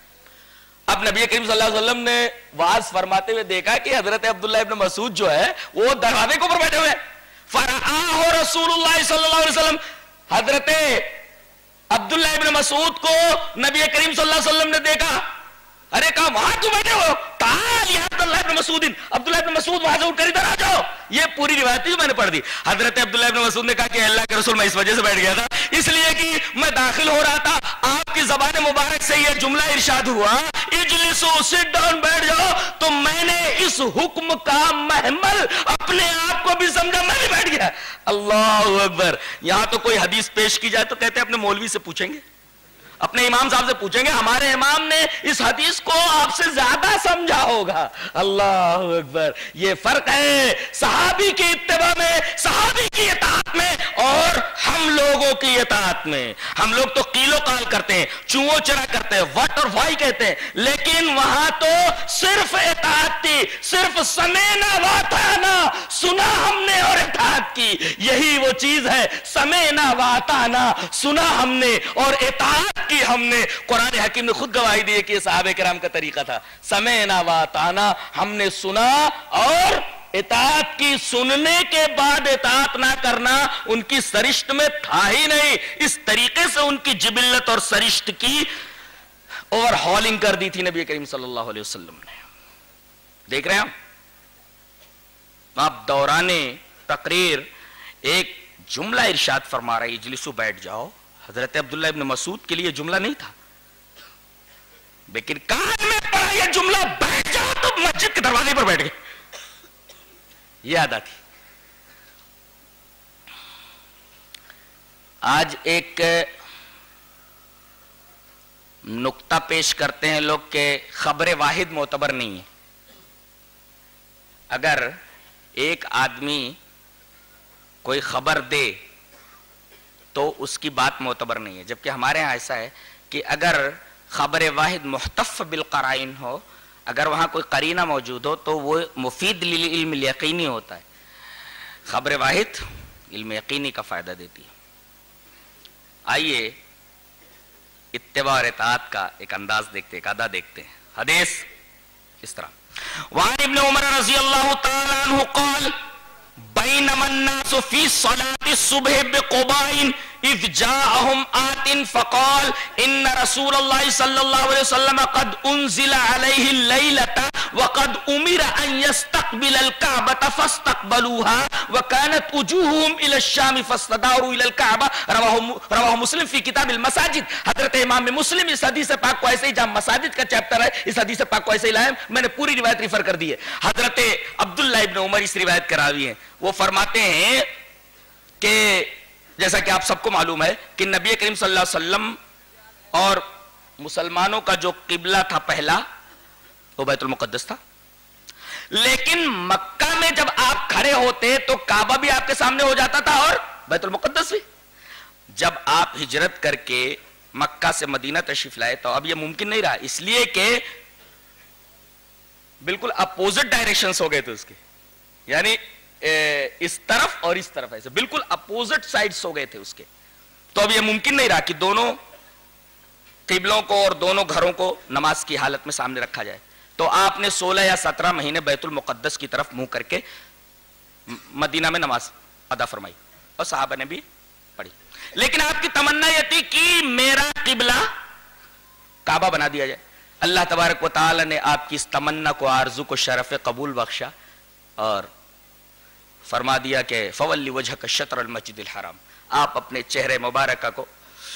اب نبی کریم صلی اللہ علیہ وسلم نے واعظ فرماتے ہوئے دیکھا کہ حضرت عبداللہ ابن مسعود جو ہے وہ دروازے کے اوپر بیٹھے ہوئے. فرآہ رسول اللہ صلی اللہ علیہ وسلم, حضرت عبداللہ ابن مسعود کو نبی کریم صلی اللہ علیہ وسلم نے دیکھا. ارے کہا وہاں تو بیٹھے ہو, تعال یا عبداللہ ابن مسعود, عبداللہ ابن مسعود وہاں سے اٹھ کر ادھر آ جاؤ. یہ پوری روایت جو میں نے پڑھ دی. حضرت عبداللہ ابن مسعود نے کہا کہ اللہ کے رسول, میں اس وجہ سے بیٹھ گیا تھا, اس لیے کہ میں داخل ہو رہا تھا, آپ کی زبان مبارک سے یہ جملہ ارشاد ہوا اجلسو, سٹ ڈاؤن, بیٹھ جاؤ, تو میں نے اس حکم کا محمل اپنے آپ کو بھی سمجھا, میں بھی بیٹھ گیا. اللہ اکبر. یہاں تو کوئی حدیث پیش کی جائے تو کہتے ہیں اپنے مولوی سے پوچھیں گے, اپنے امام صاحب سے پوچھیں گے, ہمارے امام نے اس حدیث کو آپ سے زیادہ سمجھا ہوگا. اللہ اکبر. یہ فرق ہے صحابی کی اتباع میں, صحابی کی اطاعت میں, اور ہم لوگوں کی اطاعت میں. ہم لوگ تو قیل و قال کرتے ہیں, چوں چرا کرتے ہیں, وٹ اور وائی کہتے ہیں, لیکن وہاں تو صرف اطاعت تھی, صرف سمعنا واطعنا, سنا ہم نے اور اطاعت کی. یہی وہ چیز ہے, سمعنا واطعنا, سنا ہم نے اور اطاعت کی ہم نے. قرآن حکیم نے خود گواہی دی ہے کہ یہ صحابہ کرام کا طریقہ تھا. سمعنا واطعنا, ہم نے سنا اور اطاعت کی. سننے کے بعد اطاعت نہ کرنا ان کی سرشت میں تھا ہی نہیں. اس طریقے سے ان کی جبلت اور سرشت کی اوور ہالنگ کر دی تھی نبی کریم صلی اللہ علیہ وسلم نے. دیکھ رہے ہیں آپ دوران تقریر ایک جملہ ارشاد فرما رہا ہے اجلسو, بیٹھ جاؤ. حضرت عبداللہ ابن مسعود کے لیے جملہ نہیں تھا, لیکن کان میں پڑا یہ جملہ بیٹھ جاؤ, تو مسجد کے دروازے پر بیٹھ گئے. یہ ادا تھی. آج ایک نقطہ پیش کرتے ہیں لوگ کہ خبر واحد معتبر نہیں ہے. اگر ایک آدمی کوئی خبر دے تو اس کی بات معتبر نہیں ہے, جبکہ ہمارے ہاں ایسا ہے کہ اگر خبر واحد محتف بالقرائن ہو, اگر وہاں کوئی قرینہ موجود ہو تو وہ مفید للعلم الیقینی ہوتا ہے. خبر واحد علم یقینی کا فائدہ دیتی ہے. آئیے اتباع اور اطاعت کا ایک انداز دیکھتے, ایک ادا دیکھتے ہیں. حدیث اس طرح وعن ابن عمر رضی اللہ تعالی عنہ قال بینما الناس فی صلاة الصبح بقباء اذ جاءهم آت فقال ان رسول اللہ صلی اللہ علیہ وسلم قد انزل علیہ اللیلۃ وقد امر ان يستقبل الكعبة فاستقبلوها وكانت وجوههم الى الشام فاستداروا الى الكعبة. رواہ مسلم فی کتاب المساجد. حضرت امام مسلم اس حدیث پاک کو ایسے ہی، جہاں مساجد کا چیپٹر ہے اس حدیث پاک کو ایسے ہی لائے، میں نے پوری روایت ریفر کر دی ہے. حضرت عبداللہ ابن عمر اس روایت کے راوی ہیں. وہ فرماتے ہیں کہ جیسا کہ آپ سب کو معلوم ہے کہ نبی کریم صلی اللہ علیہ وسلم اور مسلمانوں کا جو قبلہ تھا پہلا وہ بیت المقدس تھا، لیکن مکہ میں جب آپ کھڑے ہوتے تو کعبہ بھی آپ کے سامنے ہو جاتا تھا اور بیت المقدس بھی. جب آپ ہجرت کر کے مکہ سے مدینہ تشریف لائے تو اب یہ ممکن نہیں رہا، اس لیے کہ بالکل اپوزٹ ڈائریکشنز ہو گئے تھے اس کے، یعنی اس طرف اور اس طرف ایسے بالکل اپوزٹ سائڈز ہو گئے تھے اس کے. تو اب یہ ممکن نہیں رہا کہ دونوں قبلوں کو اور دونوں گھروں کو نماز کی حالت میں سامنے رکھا جائے. تو آپ نے 16 یا 17 مہینے بیت المقدس کی طرف منہ کر کے مدینہ میں نماز ادا فرمائی اور صحابہ نے بھی پڑھی. لیکن آپ کی تمنا یہ تھی کہ میرا قبلہ کعبہ بنا دیا جائے. اللہ تبارک و تعالی نے آپ کی اس تمنا کو، آرزو کو شرف قبول بخشا اور فرما دیا کہ فولی وجہک شطر المسجد الحرام، آپ اپنے چہرے مبارکہ کو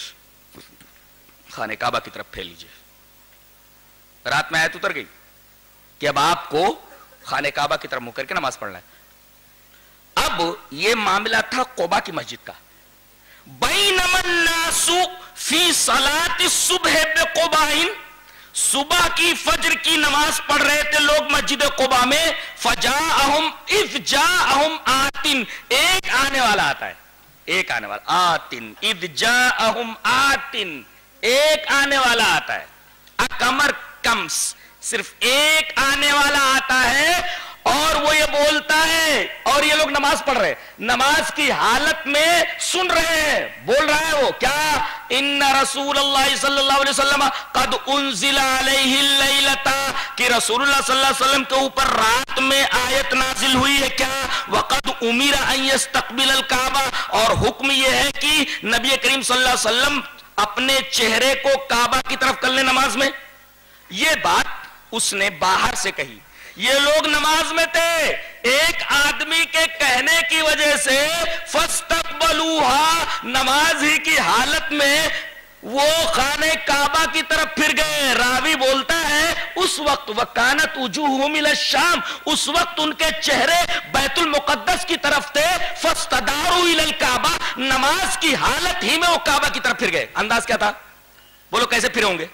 خانہ کعبہ کی طرف پھیر لیجئے. رات میں آیت اتر گئی کہ اب آپ کو خانہ کعبہ کی طرف منہ کر کے نماز پڑھنا ہے. اب یہ معاملہ تھا قباء کی مسجد کا. بینما الناس فی صلاۃ الصبح بقباء، صبح کی فجر کی نماز پڑھ رہے تھے لوگ مسجد قباء میں. فجاءہم اذ جاءہم آتن، ایک آنے والا آتا ہے، ایک آنے والا آتن، اذ جاءہم آتن، ایک آنے والا آتا ہے. اکمر کمس، صرف ایک آنے والا آتا ہے اور وہ یہ بولتا ہے، اور یہ لوگ نماز پڑھ رہے، نماز کی حالت میں سن رہے ہیں، بول رہا ہے وہ کیا؟ ان رسول اللہ صلی اللہ علیہ وسلم قد انزل علیہ اللیلۃ، کہ رسول اللہ صلی اللہ علیہ وسلم کے اوپر رات میں آیت نازل ہوئی ہے کیا؟ وقد امر ان یستقبل الکعبہ، اور حکم یہ ہے کہ نبی کریم صلی اللہ علیہ وسلم اپنے چہرے کو کعبہ کی طرف کر لیں نماز میں. یہ بات اس نے باہر سے کہی، یہ لوگ نماز میں تھے، ایک آدمی کے کہنے کی وجہ سے فاستقبلوها، نماز ہی کی حالت میں وہ خانہ کعبہ کی طرف پھر گئے. راوی بولتا ہے اس وقت وکانت وجوہہم الی الشام، اس وقت ان کے چہرے بیت المقدس کی طرف تھے. فاستداروا الی الکعبہ، نماز کی حالت ہی میں وہ کعبہ کی طرف پھر گئے. انداز کیا تھا؟ بولو کیسے پھر ہوں گے؟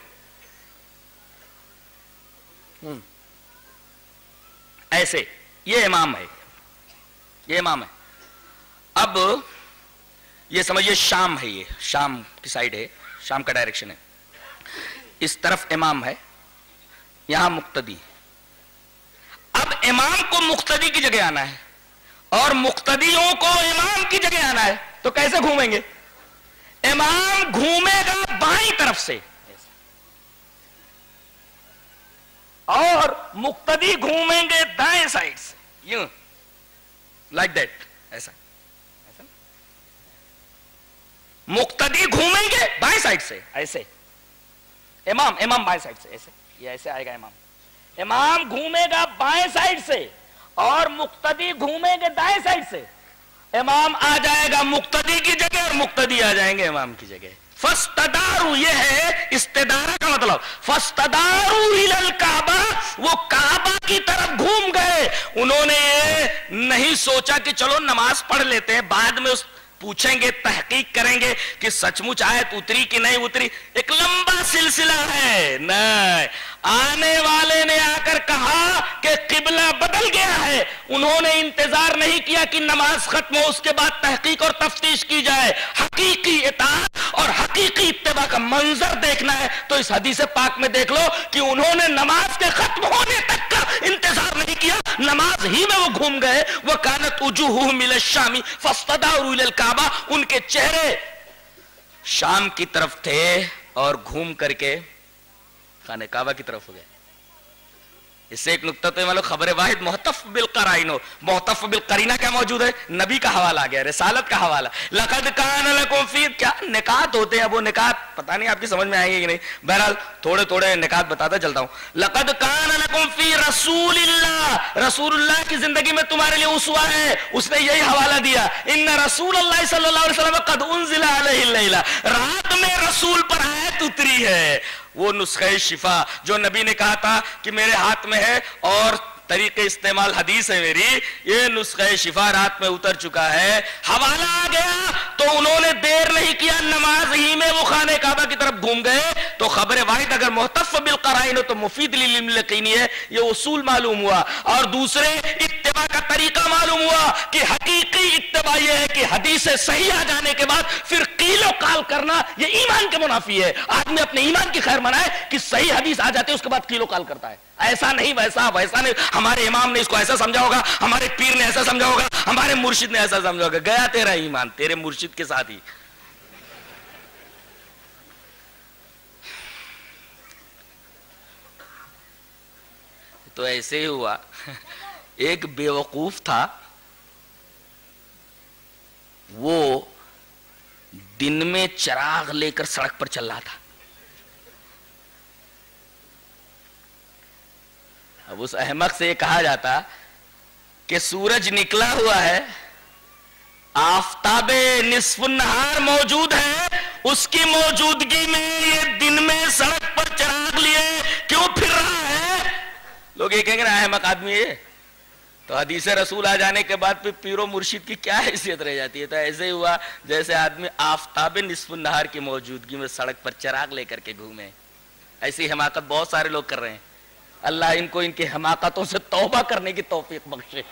ایسے. یہ امام ہے، یہ امام ہے. اب یہ سمجھئے شام ہے، یہ شام کی سائیڈ ہے، شام کا ڈائریکشن ہے. اس طرف امام ہے، یہاں مقتدی. اب امام کو مقتدی کی جگہ آنا ہے اور مقتدیوں کو امام کی جگہ آنا ہے، تو کیسے گھومیں گے؟ امام گھومے گا بائیں طرف سے اور مقتدی گھومیں گے دائیں سائڈ سے، یوں لائک دیٹ، ایسا. مقتدی گھومیں گے بائیں سائڈ سے ایسے، امام بائیں سائڈ سے ایسے، یہ ایسے آئے گا امام. امام گھومے گا بائیں سائڈ سے اور مقتدی گھومیں گے دائیں سائڈ سے. امام آ جائے گا مقتدی کی جگہ اور مقتدی آ جائیں گے امام کی جگہ. فاستداروا، یہ ہے استدارہ کا مطلب. فاستداروا الی الکعبہ، وہ کعبہ کی طرف گھوم گئے. انہوں نے یہ نہیں سوچا کہ چلو نماز پڑھ لیتے ہیں، بعد میں پوچھیں گے، تحقیق کریں گے کہ سچ مچ آیت اتری کہ نہیں اتری. ایک لمبا سلسلہ ہے. نہیں، آنے والے نے آ کر کہا کہ قبلہ بدل گیا ہے. انہوں نے انتظار نہیں کیا کہ نماز ختم ہو، اس کے بعد تحقیق اور تفتیش کی جائے. حقیقی اطاعت اور حقیقی اتباع کا منظر دیکھنا ہے تو اس حدیث پاک میں دیکھ لو کہ انہوں نے نماز کے ختم ہونے تک کا انتظار نہیں کیا، نماز ہی میں وہ گھوم گئے. وَكَانَتْ وُجُوهُهُمْ إِلَى الشَّامِ فَاسْتَدَارُوا إِلَى الْكَعْبَةِ، ان کے چہرے شام کی طرف تھے اور گھوم کر کے خانہ کعبہ کی طرف ہو گئے. इससे एक नुक्ता तो मतलब खबर वाहिद मोहतफ बिल कराइनो, मोहतफ बिल करीना क्या मौजूद है? नबी का हवाला आ गया, रिसालत का हवाला। लक़द कान लकुम फी, क्या निकात होते हैं, वो निकात पता नहीं आपकी समझ में आएंगे कि नहीं, बहरहाल थोड़े थोड़े निकात बताता चलता हूं। लक़द कान लकुम फी रसूलिल्लाह, रसूलुल्लाह की जिंदगी में तुम्हारे लिए उस्वा है, उसने यही हवाला दिया। इन्ना रसूलुल्लाह सल्लल्लाहु अलैहि वसल्लम क़द उन्ज़िला अलैहि लैला, रात में रसूल पर आयत उतरी है, वो नुस्खे शिफा जो नबी ने कहा था कि मेरे हाथ में है और तरीके इस्तेमाल हदीस है मेरी, ये नुस्खे शिफा रात में उतर चुका है। हवाला आ गया तो उन्होंने देर नहीं किया, नमाज ही में वो खाने काबा की तरफ घूम गए। तो खबर वाहिद अगर मुहतफ बिल कराइन हो तो मुफीद लिल यकीनी है, ये उसूल मालूम हुआ। और दूसरे इत्तिबा का तरीका मालूम हुआ कि हकीकी इत्तिबा ये है कि हदीस सही आ जाने के बाद फिर कीलो काल करना, ये ईमान के मुनाफी है। आदमी अपने ईमान की खैर मनाए कि सही हदीस आ जाती है उसके बाद कीलो काल करता है, ऐसा नहीं वैसा वैसा नहीं, हमारे इमाम ने इसको ऐसा समझा होगा, हमारे पीर ने ऐसा समझा होगा, हमारे मुर्शिद ने ऐसा समझा होगा। गया तेरा ईमान तेरे मुर्शिद के साथ ही। तो ऐसे ही हुआ, एक बेवकूफ था, वो दिन में चिराग लेकर सड़क पर चल रहा था। अब उस अहमक से ये कहा जाता कि सूरज निकला हुआ है, आफताबे निस्फुन नहार मौजूद है, उसकी मौजूदगी में ये दिन में सड़क पर चिराग लिए क्यों फिर रहा है? लोग ये कहेंगे ना अहमक आदमी है। तो हदीस रसूल आ जाने के बाद फिर पीरो मुर्शिद की क्या हैसियत रह जाती है? तो ऐसे ही हुआ जैसे आदमी आफताबे निस्फुन नहार की मौजूदगी में सड़क पर चिराग लेकर के घूमे। ऐसी हिमाकत बहुत सारे लोग कर रहे हैं। अल्लाह इनको इनकी हमाकतों से तौबा करने की तौफीक बख्शे।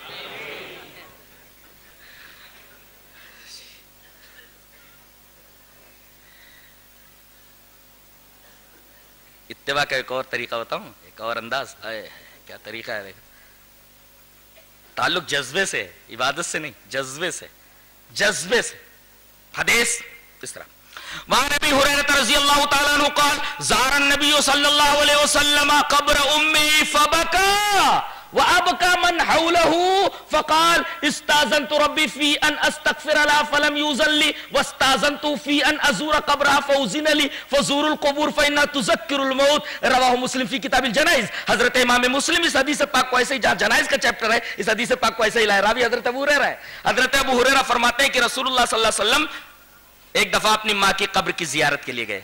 इत्तिबा का एक और तरीका बताऊं, एक और अंदाज, क्या तरीका है? ताल्लुक जज्बे से, इबादत से नहीं, जज्बे से, जज्बे से। हदीस इस तरह वहां नबी हुरैरा रज़ियल्लाहु तआला अन्हु क़ाल ज़ारा नबी सल्लल्लाहु अलैहि वसल्लम क़ब्र उम्मी फबका व अबका मन हौलहु फ़क़ाल इस्ताज़नतु रब्बी फ़ी अन अस्तग़फ़िर लहा फ़लम यूज़न ली वस्ताज़नतु फ़ी अन अज़ूर क़ब्रहा फ़उज़िन ली फ़ज़ूरुल क़ुबूर फ़इन्नहा तुज़क्किरुल मौत। रवाहु मुस्लिम फ़ी किताबिल जनाइज़। हज़रत इमाम मुस्लिम इस हदीस पाक को ऐसे ही, जहां जनाइज़ का चैप्टर है, इस हदीस पाक को ऐसे ही लाए। रावी हज़रत अबू हुरैरा है। हज़रत अबू हुरैरा फरमाते हैं कि रसूलुल्लाह सल्लल्लाहु अलैहि वसल्लम एक दफा अपनी माँ की कब्र की जियारत के लिए गए।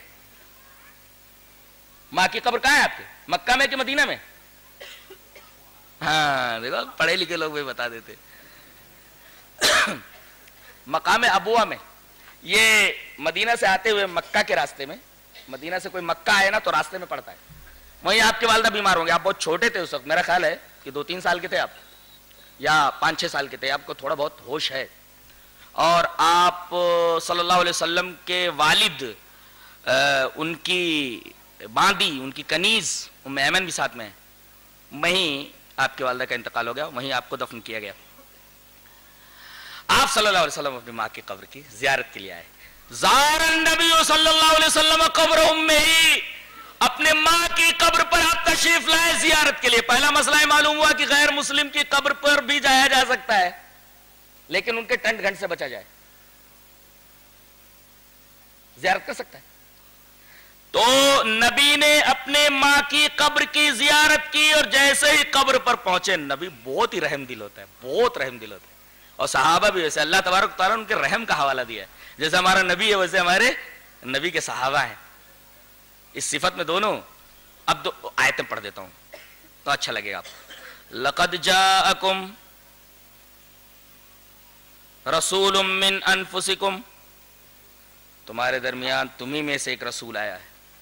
माँ की कब्र कहाँ है आपके? मक्का में कि मदीना में? हाँ देखो पढ़े लिखे लोग भी बता देते। मकाम अबुआ में, ये मदीना से आते हुए मक्का के रास्ते में, मदीना से कोई मक्का आए ना तो रास्ते में पड़ता है। वहीं आपके वालिदा बीमार होंगे, आप बहुत छोटे थे उस वक्त, मेरा ख्याल है कि 2-3 साल के थे आप, या 5-6 साल के थे, आपको थोड़ा बहुत होश है। और आप सल्लल्लाहु अलैहि वसल्लम के वालिद, उनकी बांदी, उनकी कनीज उम्मे ऐमन भी साथ में है, वहीं आपके वालिदा का इंतकाल हो गया, वहीं आपको दफन किया गया। आप सल्लल्लाहु अलैहि वसल्लम अपनी माँ की कब्र की जियारत के लिए आए। ज़ारन नबी सल्लल्लाहु अलैहि वसल्लम कब्र उम्मी, अपने माँ की कब्र पर आप तशरीफ लाए जियारत के लिए। पहला मसला मालूम हुआ कि गैर मुस्लिम की कब्र पर भी जाया जा सकता है, लेकिन उनके टंट घंट से बचा जाए, जियारत कर सकता है। तो नबी ने अपने माँ की कब्र की जियारत की और जैसे ही कब्र पर पहुंचे, नबी बहुत ही रहम दिल होता है, बहुत रहम दिल होता है, और सहाबा भी वैसे। अल्लाह तबारक तआला उनके रहम का हवाला दिया है। जैसे हमारा नबी है वैसे हमारे नबी के सहाबा हैं, इस सिफत में दोनों। अब दो आयतें पढ़ देता हूं तो अच्छा लगेगा आपको। लक़द जाअकुम रसूलुम मिन अनफुसिकुम, तुम्हारे दरमियान तुम्ही में से एक रसूल आया है।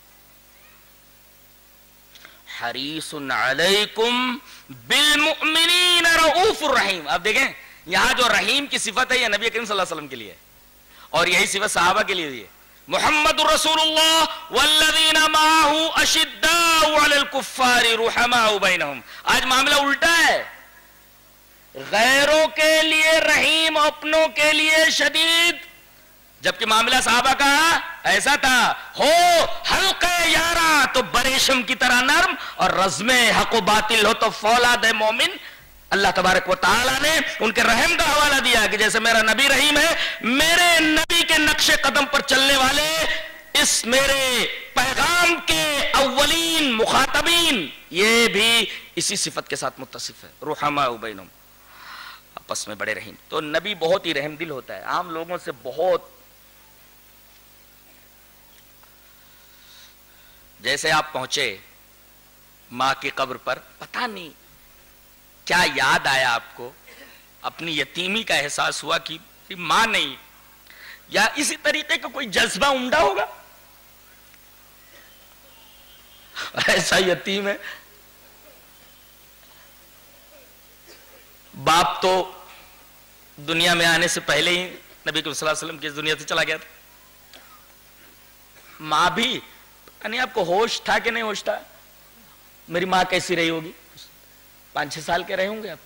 हरीसुन अलैकुम बिल मुमिनीन रऊफुर रहीम। अब देखें यहां जो रहीम की सिफत है यह नबी करीम सल्लल्लाहु अलैहि वसल्लम के लिए है, और यही सिफत सहाबा के लिए भी है। मुहम्मदुर रसूलुल्लाह वल्लज़ीना माअहु अशिद्दाउ अलल कुफ्फारि रुहमाउ बैनहुम। आज मामला उल्टा है, गैरों के लिए रहीम, अपनों के लिए शदीद। جبکہ معاملہ صحابہ کا ایسا تھا، ہو حلقہ یارا تو بریشم کی طرح نرم، اور رزم حق و باطل ہو تو فولاد مومن۔ اللہ تبارک و تعالیٰ نے ان کے رحم کا حوالہ دیا کہ جیسے میرا نبی رحیم ہے، میرے نبی کے نقش قدم پر چلنے والے اس میرے پیغام کے اولین مخاطبین یہ بھی اسی صفت کے ساتھ متصف ہے، رحماء بینہم، آپس میں بڑے رحیم۔ تو نبی بہت ہی رحم دل ہوتا ہے، عام لوگوں سے بہت، جیسے آپ پہنچے ماں کی قبر پر، پتہ نہیں کیا یاد آیا آپ کو، اپنی یتیمی کا احساس ہوا کہ ماں نہیں، یا اسی طریقے کا کوئی جذبہ عمدہ ہوگا، ایسا یتیم ہے۔ باپ تو دنیا میں آنے سے پہلے ہی نبی صلی اللہ علیہ وسلم کی دنیا سے چلا گیا تھا، ماں بھی یعنی آپ کو ہوش تھا کہ نہیں ہوش تھا؟ میری ماں کیسی رہی ہوگی، 5-6 سال کے رہے ہوں گے آپ۔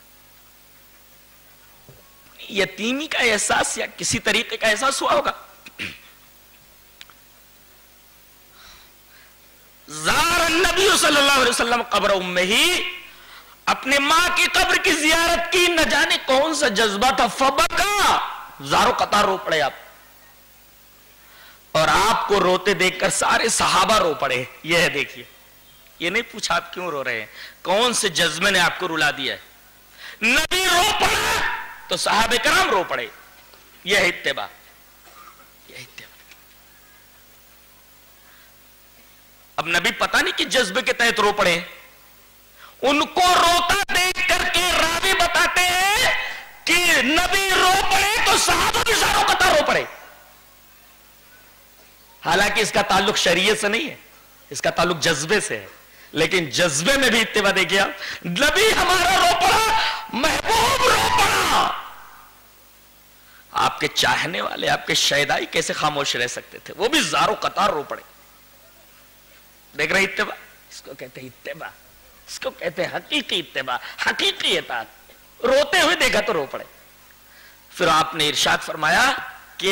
یتیمی کا احساس یا کسی طریقے کا احساس ہوا ہوگا۔ زار النبی صلی اللہ علیہ وسلم قبر امہ، اپنے ماں کی قبر کی زیارت کی، نہ جانے کون سا جذبہ تھا، فبکا، زارو قطار رو پڑے آپ، اور آپ کو روتے دیکھ کر سارے صحابہ رو پڑے۔ یہ ہے دیکھیے، یہ نہیں پوچھا آپ کیوں رو رہے ہیں، کون سے جذبے نے آپ کو رلا دیا ہے۔ نبی رو پڑا تو صحابہ کرام رو پڑے، یہ ہے اتباع، یہ ہے اتباع۔ اب نبی پتہ نہیں کہ جذبے کے تحت رو پڑے، ان کو روتا دیکھ کر کے راوی بتاتے ہیں کہ نبی رو پڑے تو صحابہ بھی زاروں قطار رو پڑے۔ حالانکہ اس کا تعلق شریعت سے نہیں ہے، اس کا تعلق جذبے سے ہے، لیکن جذبے میں بھی اتباع دیکھئے، نبی ہمارا رو پڑا، محبوب رو پڑا۔ آپ کے چاہنے والے، آپ کے شیدائی کیسے خاموش رہ سکتے تھے، وہ بھی زاروں قطار رو پڑے۔ دیکھ رہے اتباع، اس کو کہتے ہیں اتباع، اس کو کہتے ہیں حقیقی اتباع، حقیقی اطاعت۔ روتے ہوئے دیکھا تو رو پڑے۔ پھر آپ نے ارشاد فرمایا کہ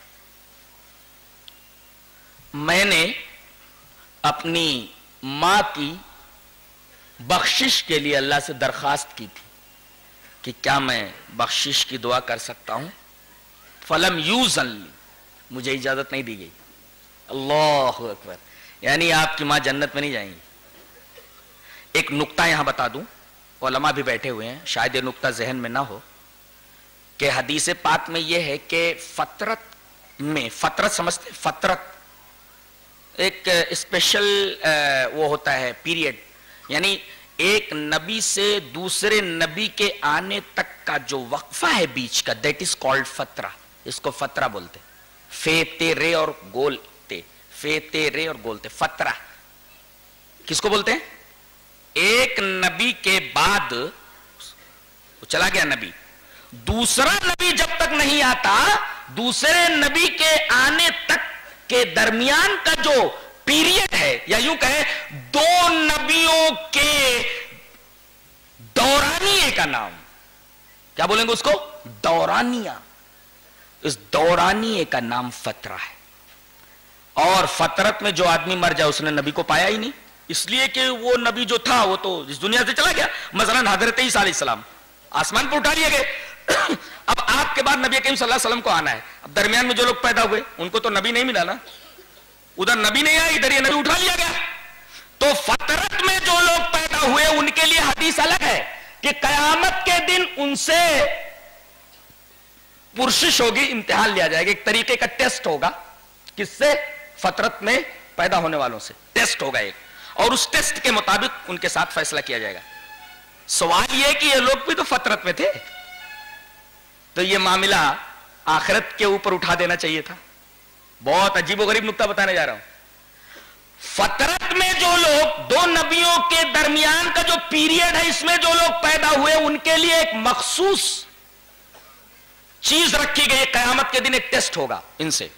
میں نے اپنی ماں کی بخشش کے لیے اللہ سے درخواست کی تھی کہ کیا میں بخشش کی دعا کر سکتا ہوں، فلم یوزن لی، مجھے اجازت نہیں دی گئی۔ اللہ اکبر، یعنی آپ کی ماں جنت میں نہیں جائیں گی۔ ایک نقطہ یہاں بتا دوں، علماء بھی بیٹھے ہوئے ہیں، شاید یہ نقطہ ذہن میں نہ ہو، کہ حدیث پاک میں یہ ہے کہ فطرت میں، فطرت سمجھتے، فطرت ایک اسپیشل وہ ہوتا ہے پیریڈ، یعنی ایک نبی سے دوسرے نبی کے آنے تک کا جو وقفہ ہے بیچ کا، دیٹ از کالڈ فترہ، اس کو فترہ بولتے، فے تے رے اور گولتے، فے تے رے اور گولتے، فترہ کس کو بولتے ہیں؟ ایک نبی کے بعد چلا گیا نبی، دوسرا نبی جب تک نہیں آتا، دوسرے نبی کے آنے تک کے درمیان کا جو پیریڈ ہے، یا یوں کہیں دو نبیوں کے دورانیے کا نام کیا بولیں گے اس کو؟ دورانیہ۔ اس دورانیے کا نام فترہ ہے۔ اور فترت میں جو آدمی مر جائے اس نے نبی کو پایا ہی نہیں، اس لیے کہ وہ نبی جو تھا وہ تو اس دنیا سے چلا گیا۔ مثلا حضرت عیسیٰ علیہ السلام آسمان پر اٹھا لیے گئے، اب آپ کے بعد نبی کریم صلی اللہ علیہ وسلم کو آنا ہے، اب درمیان میں جو لوگ پیدا ہوئے ان کو تو نبی نہیں ملا نا، ادھر نبی نہیں آیا، ادھر یہ نبی اٹھا لیا گیا۔ تو فترت میں جو لوگ پیدا ہوئے ان کے لیے حدیث الگ ہے کہ قیامت کے دن ان سے پرشش ہوگی، امتحان لیا جائے گا، ایک طریقے کا ٹیسٹ ہوگا، کس سے؟ فترت میں پیدا ہونے والوں سے ٹیسٹ ہوگا ایک، اور اس ٹیسٹ کے مطابق ان کے ساتھ فیصلہ کیا جائے گا۔ سوال یہ کہ یہ لوگ بھی تو فترت میں تھے، تو یہ معاملہ آخرت کے اوپر اٹھا دینا چاہیے تھا۔ بہت عجیب و غریب نقطہ بتانے جا رہا ہوں۔ فترت میں جو لوگ، دو نبیوں کے درمیان کا جو پیریڈ ہے، اس میں جو لوگ پیدا ہوئے ان کے لیے ایک مخصوص چیز رکھی گئی، قیامت کے دن ایک ٹیسٹ ہوگا ان سے۔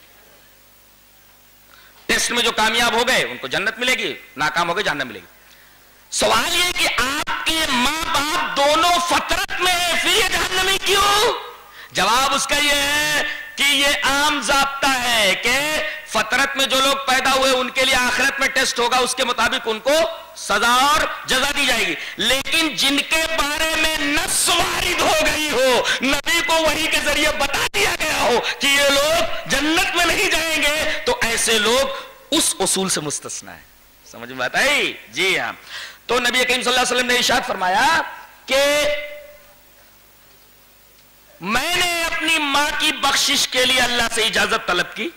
ٹیسٹ میں جو کامیاب ہو گئے ان کو جنت ملے گی، ناکام ہو گئے جہنم ملے گی۔ سوال یہ کہ آپ کے ماں باپ دونوں فترت میں ہیں، پھر یہ جہنمی کیوں؟ جواب اس کا یہ ہے کہ یہ عام ضابطہ ہے کہ فطرت میں جو لوگ پیدا ہوئے ان کے لیے آخرت میں ٹیسٹ ہوگا، اس کے مطابق ان کو سزا اور جزا دی جائے گی. لیکن جن کے بارے میں نص وارد ہو گئی ہو، نبی کو وحی کے ذریعے بتا دیا گیا ہو کہ یہ لوگ جنت میں نہیں جائیں گے، تو ایسے لوگ اس اصول سے مستثنا ہے. سمجھ میں آتا ہے؟ جی ہاں. تو نبی کریم صلی اللہ علیہ وسلم نے ارشاد فرمایا کہ میں نے اپنی ماں کی بخشش کے لیے اللہ سے اجازت طلب کی،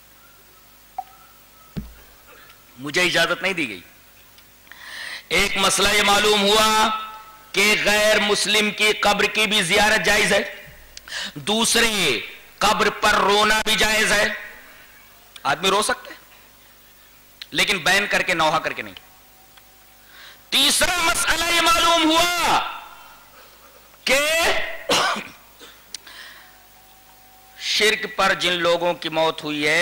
مجھے اجازت نہیں دی گئی. ایک مسئلہ یہ معلوم ہوا کہ غیر مسلم کی قبر کی بھی زیارت جائز ہے، دوسرے قبر پر رونا بھی جائز ہے. آدمی رو سکتے لیکن بین کر کے، نوحہ کر کے نہیں. تیسرا مسئلہ یہ معلوم ہوا کہ شرک پر جن لوگوں کی موت ہوئی ہے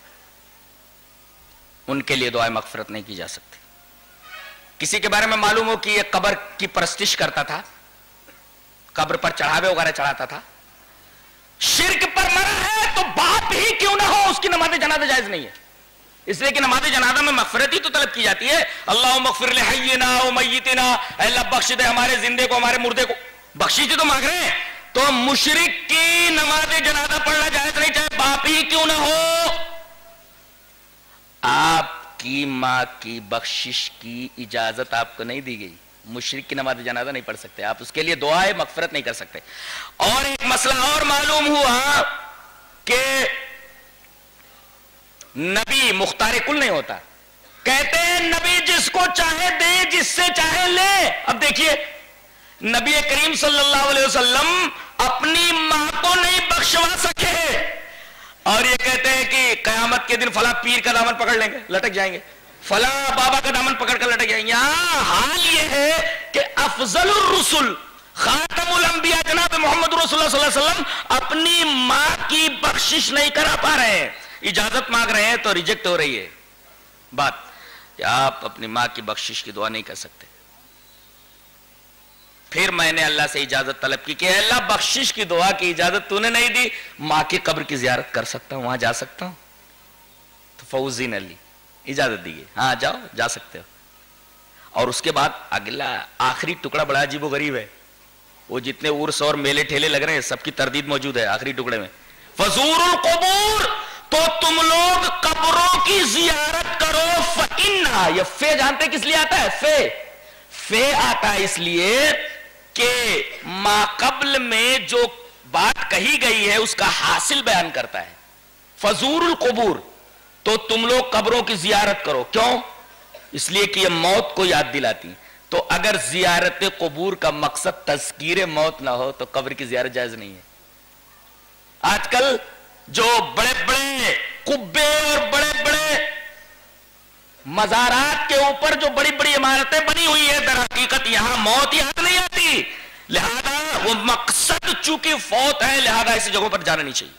ان کے لیے دعائے مغفرت نہیں کی جا سکتی. کسی کے بارے میں معلوم ہو کہ یہ قبر کی پرستش کرتا تھا، قبر پر چڑھاوے وغیرہ چڑھاتا تھا، شرک پر مرا ہے تو باپ ہی کیوں نہ ہو اس کی نماز جنازہ جائز نہیں ہے. اس لیے کہ نماز جنازہ میں مغفرت ہی تو طلب کی جاتی ہے. اللہم اغفر لحینا و میتنا، اے اللہ بخش دے ہمارے زندے کو ہمارے مردے کو. بخشش تو مانگ رہے ہیں. تو مشرک کی نماز جنازہ پڑھنا جائز نہیں، چاہے باپ ہی کیوں نہ ہو. آپ کی ماں کی بخشش کی اجازت آپ کو نہیں دی گئی، مشرک کی نماز جنازہ نہیں پڑھ سکتے آپ، اس کے لیے دعائے مغفرت نہیں کر سکتے. اور ایک مسئلہ اور معلوم ہوا کہ نبی مختار کل نہیں ہوتا. کہتے ہیں نبی جس کو چاہے دے، جس سے چاہے لے. اب دیکھیے نبی کریم صلی اللہ علیہ وسلم اپنی ماں کو نہیں بخشوا سکے اور یہ کہتے ہیں کہ قیامت کے دن فلاں پیر کا دامن پکڑ لیں گے، لٹک جائیں گے، فلاں بابا کا دامن پکڑ کر لٹک جائیں گے. یہاں حال یہ ہے کہ افضل الرسل خاتم الانبیاء جناب محمد رسول اللہ صلی اللہ علیہ وسلم اپنی ماں کی بخشش نہیں کرا پا رہے ہیں. اجازت مانگ رہے ہیں تو ریجیکٹ ہو رہی ہے بات کہ آپ اپنی ماں کی بخشش کی دعا نہیں کر سکتے. پھر میں نے اللہ سے اجازت طلب کی کہ اللہ بخشش کی دعا کی اجازت تو نے نہیں دی، ماں کی قبر کی زیارت کر سکتا ہوں، وہاں جا سکتا ہوں. تو فوزین علی اجازت دی گئی، ہاں جاؤ، جا سکتے ہو. اور اس کے بعد اگلا آخری ٹکڑا بڑا عجیب و غریب ہے. وہ جتنے عرس اور میلے ٹھیلے لگ رہے ہیں سب کی تردید موجود ہے آخری ٹکڑے میں. فزور القبور، تو تم لوگ قبروں کی زیارت کرو. فإنہا، یہ فے جانتے کس لیے آتا ہے؟ فے آتا ہے اس لیے کہ ما قبل میں جو بات کہی گئی ہے اس کا حاصل بیان کرتا ہے. فزور القبور، تو تم لوگ قبروں کی زیارت کرو. کیوں؟ اس لیے کہ یہ موت کو یاد دلاتی. تو اگر زیارت قبور کا مقصد تذکیر موت نہ ہو تو قبر کی زیارت جائز نہیں ہے. آج کل جو بڑے بڑے قبے اور بڑے بڑے مزارات کے اوپر جو بڑی بڑی عمارتیں بنی ہوئی ہیں، در حقیقت یہاں موت یاد نہیں آتی. لہذا وہ مقصد چونکہ فوت ہے، لہذا ایسی جگہوں پر جانا نہیں چاہیے.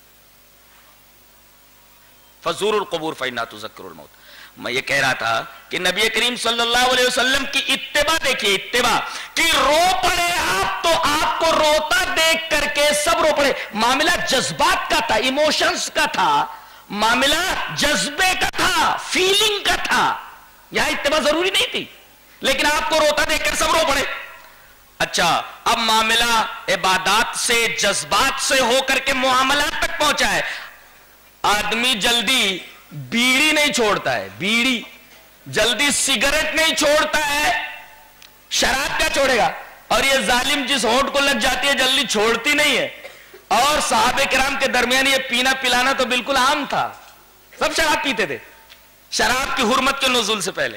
فزور القبور فإنہا تذکر الموت. میں یہ کہہ رہا تھا کہ نبی کریم صلی اللہ علیہ وسلم کی اتباع دیکھیے، اتباع کہ رو پڑے آپ تو آپ کو روتا دیکھ کر کے سب رو پڑے. معاملہ جذبات کا تھا، ایموشنز کا تھا، معاملہ جذبے کا تھا، فیلنگ کا تھا. یہاں اتباع ضروری نہیں تھی، لیکن آپ کو روتا دیکھ کر سب رو پڑے. اچھا، اب معاملہ عبادات سے، جذبات سے ہو کر کے معاملات تک پہنچا ہے. آدمی جلدی بیڑی نہیں چھوڑتا ہے، بیڑی جلدی سگریٹ نہیں چھوڑتا ہے، شراب کیا چھوڑے گا؟ اور یہ ظالم جس ہونٹ کو لگ جاتی ہے جلدی چھوڑتی نہیں ہے. اور صحابہ کرام کے درمیان یہ پینا پلانا تو بالکل عام تھا، سب شراب پیتے تھے شراب کی حرمت کے نزول سے پہلے.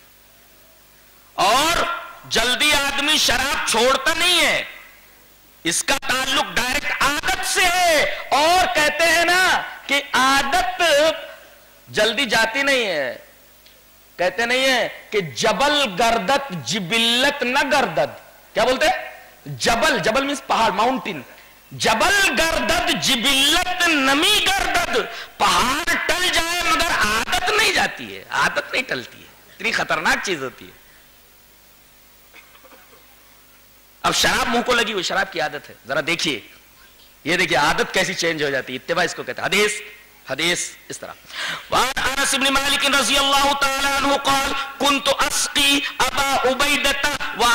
اور جلدی آدمی شراب چھوڑتا نہیں ہے، اس کا تعلق ڈائریکٹ عادت سے ہے. اور کہتے ہیں نا کہ عادت جلدی جاتی نہیں ہے. کہتے نہیں ہے کہ جبل گردت جبلت نہ گردد. کیا بولتے ہیں؟ جبل، جبل مینس پہاڑ، ماؤنٹین. جبل گردد جبلت نمی گردد. پہاڑ ٹل جائے مگر عادت نہیں جاتی ہے، عادت نہیں ٹلتی ہے. اتنی خطرناک چیز ہوتی ہے. اب شراب منہ کو لگی ہوئی، شراب کی عادت ہے. ذرا دیکھیے یہ دیکھیے عادت کیسی چینج ہو جاتی ہے، اتباع اس کو کہتے ہیں۔ حدیث اس طرح، وعن انس بن مالک رضی اللہ تعالی عنہ قال كنت اسقی ابا عبیدہ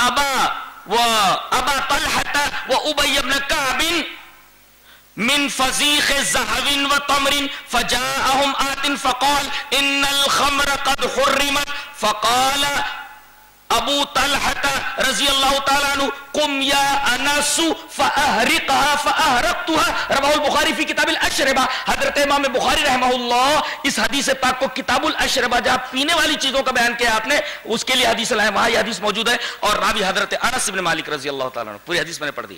وابا طلحہ وابی بن کعب من فزیخ ذهب وتمر فجاءهم آت فقال ان الخمر قد حرمت فقال ابو طلحہ رضی اللہ تعالیٰ عنہ قم یا انس فاحرقها فاحرقتها رواه البخاری فی کتاب الاشربہ۔ حضرت امام بخاری رحمہ اللہ اس حدیث پاک کو کتاب الاشربہ جہاں پینے والی چیزوں کا بیان کیا آپ نے اس کے لیے حدیث لائے، وہاں یہ حدیث موجود ہے، اور راوی حضرت انس بن مالک رضی اللہ تعالیٰ عنہ۔ پوری حدیث میں نے پڑھ دی،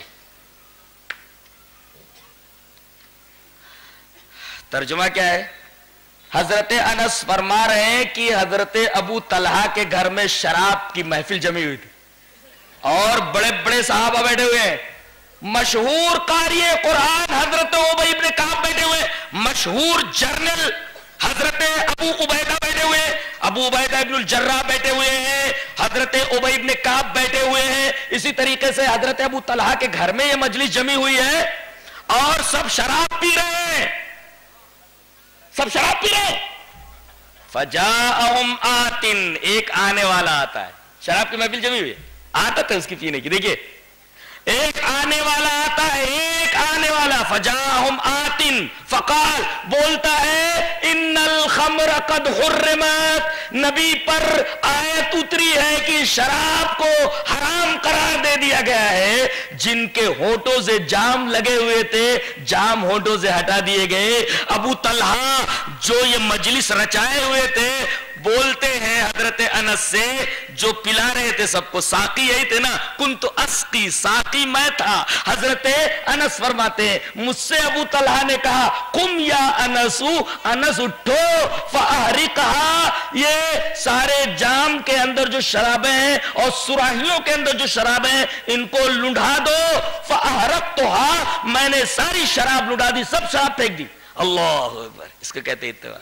ترجمہ کیا ہے؟ حضرت انس فرما رہے ہیں کہ حضرت ابو طلحہ کے گھر میں شراب کی محفل جمی ہوئی تھی اور بڑے بڑے صحابہ بیٹھے ہوئے ہیں، مشہور قاری قرآن حضرت ابی بن کعب بیٹھے ہوئے، مشہور جرنل حضرت ابو عبیدہ بیٹھے ہوئے، ابو عبیدہ ابن الجراح بیٹھے ہوئے ہیں، حضرت ابی بن کعب بیٹھے ہوئے ہیں، اسی طریقے سے حضرت ابو طلحہ کے گھر میں یہ مجلس جمی ہوئی ہے اور سب شراب پی رہے ہیں، سب شراب پی رہے ہیں۔ فجاءہم آت، ایک آنے والا آتا ہے، شراب کی محفل جمی ہوئی ہے، عادت ہے اس کی پینے کی، دیکھیے ایک آنے والا آتا ہے، ایک آنے والا، فجاءہم آت فقال، بولتا ہے ان الخمر قد حرمت، نبی پر آیت اتری ہے کہ شراب کو حرام قرار دے دیا گیا ہے، جن کے ہونٹوں سے جام لگے ہوئے تھے جام ہونٹوں سے ہٹا دیے گئے۔ ابو طلحہ جو یہ مجلس رچائے ہوئے تھے بولتے ہیں حضرت انس سے جو پلا رہے تھے سب کو، ساقی یہی تھے نا، کنت اسقی، ساقی میں تھا۔ حضرت انس فرماتے ہیں مجھ سے ابو طلحہ نے کہا قم یا انس، انس اٹھو، فاحرقها، یہ سارے جام کے اندر جو شرابیں ہیں اور سراہیوں کے اندر جو شرابیں ہیں ان کو لنڈھا دو، فاحرقتها، میں نے ساری شراب لنڈھا دی، سب شراب پھینک دی۔ اللہ اکبر، اس کو کہتے ہیں اتباع۔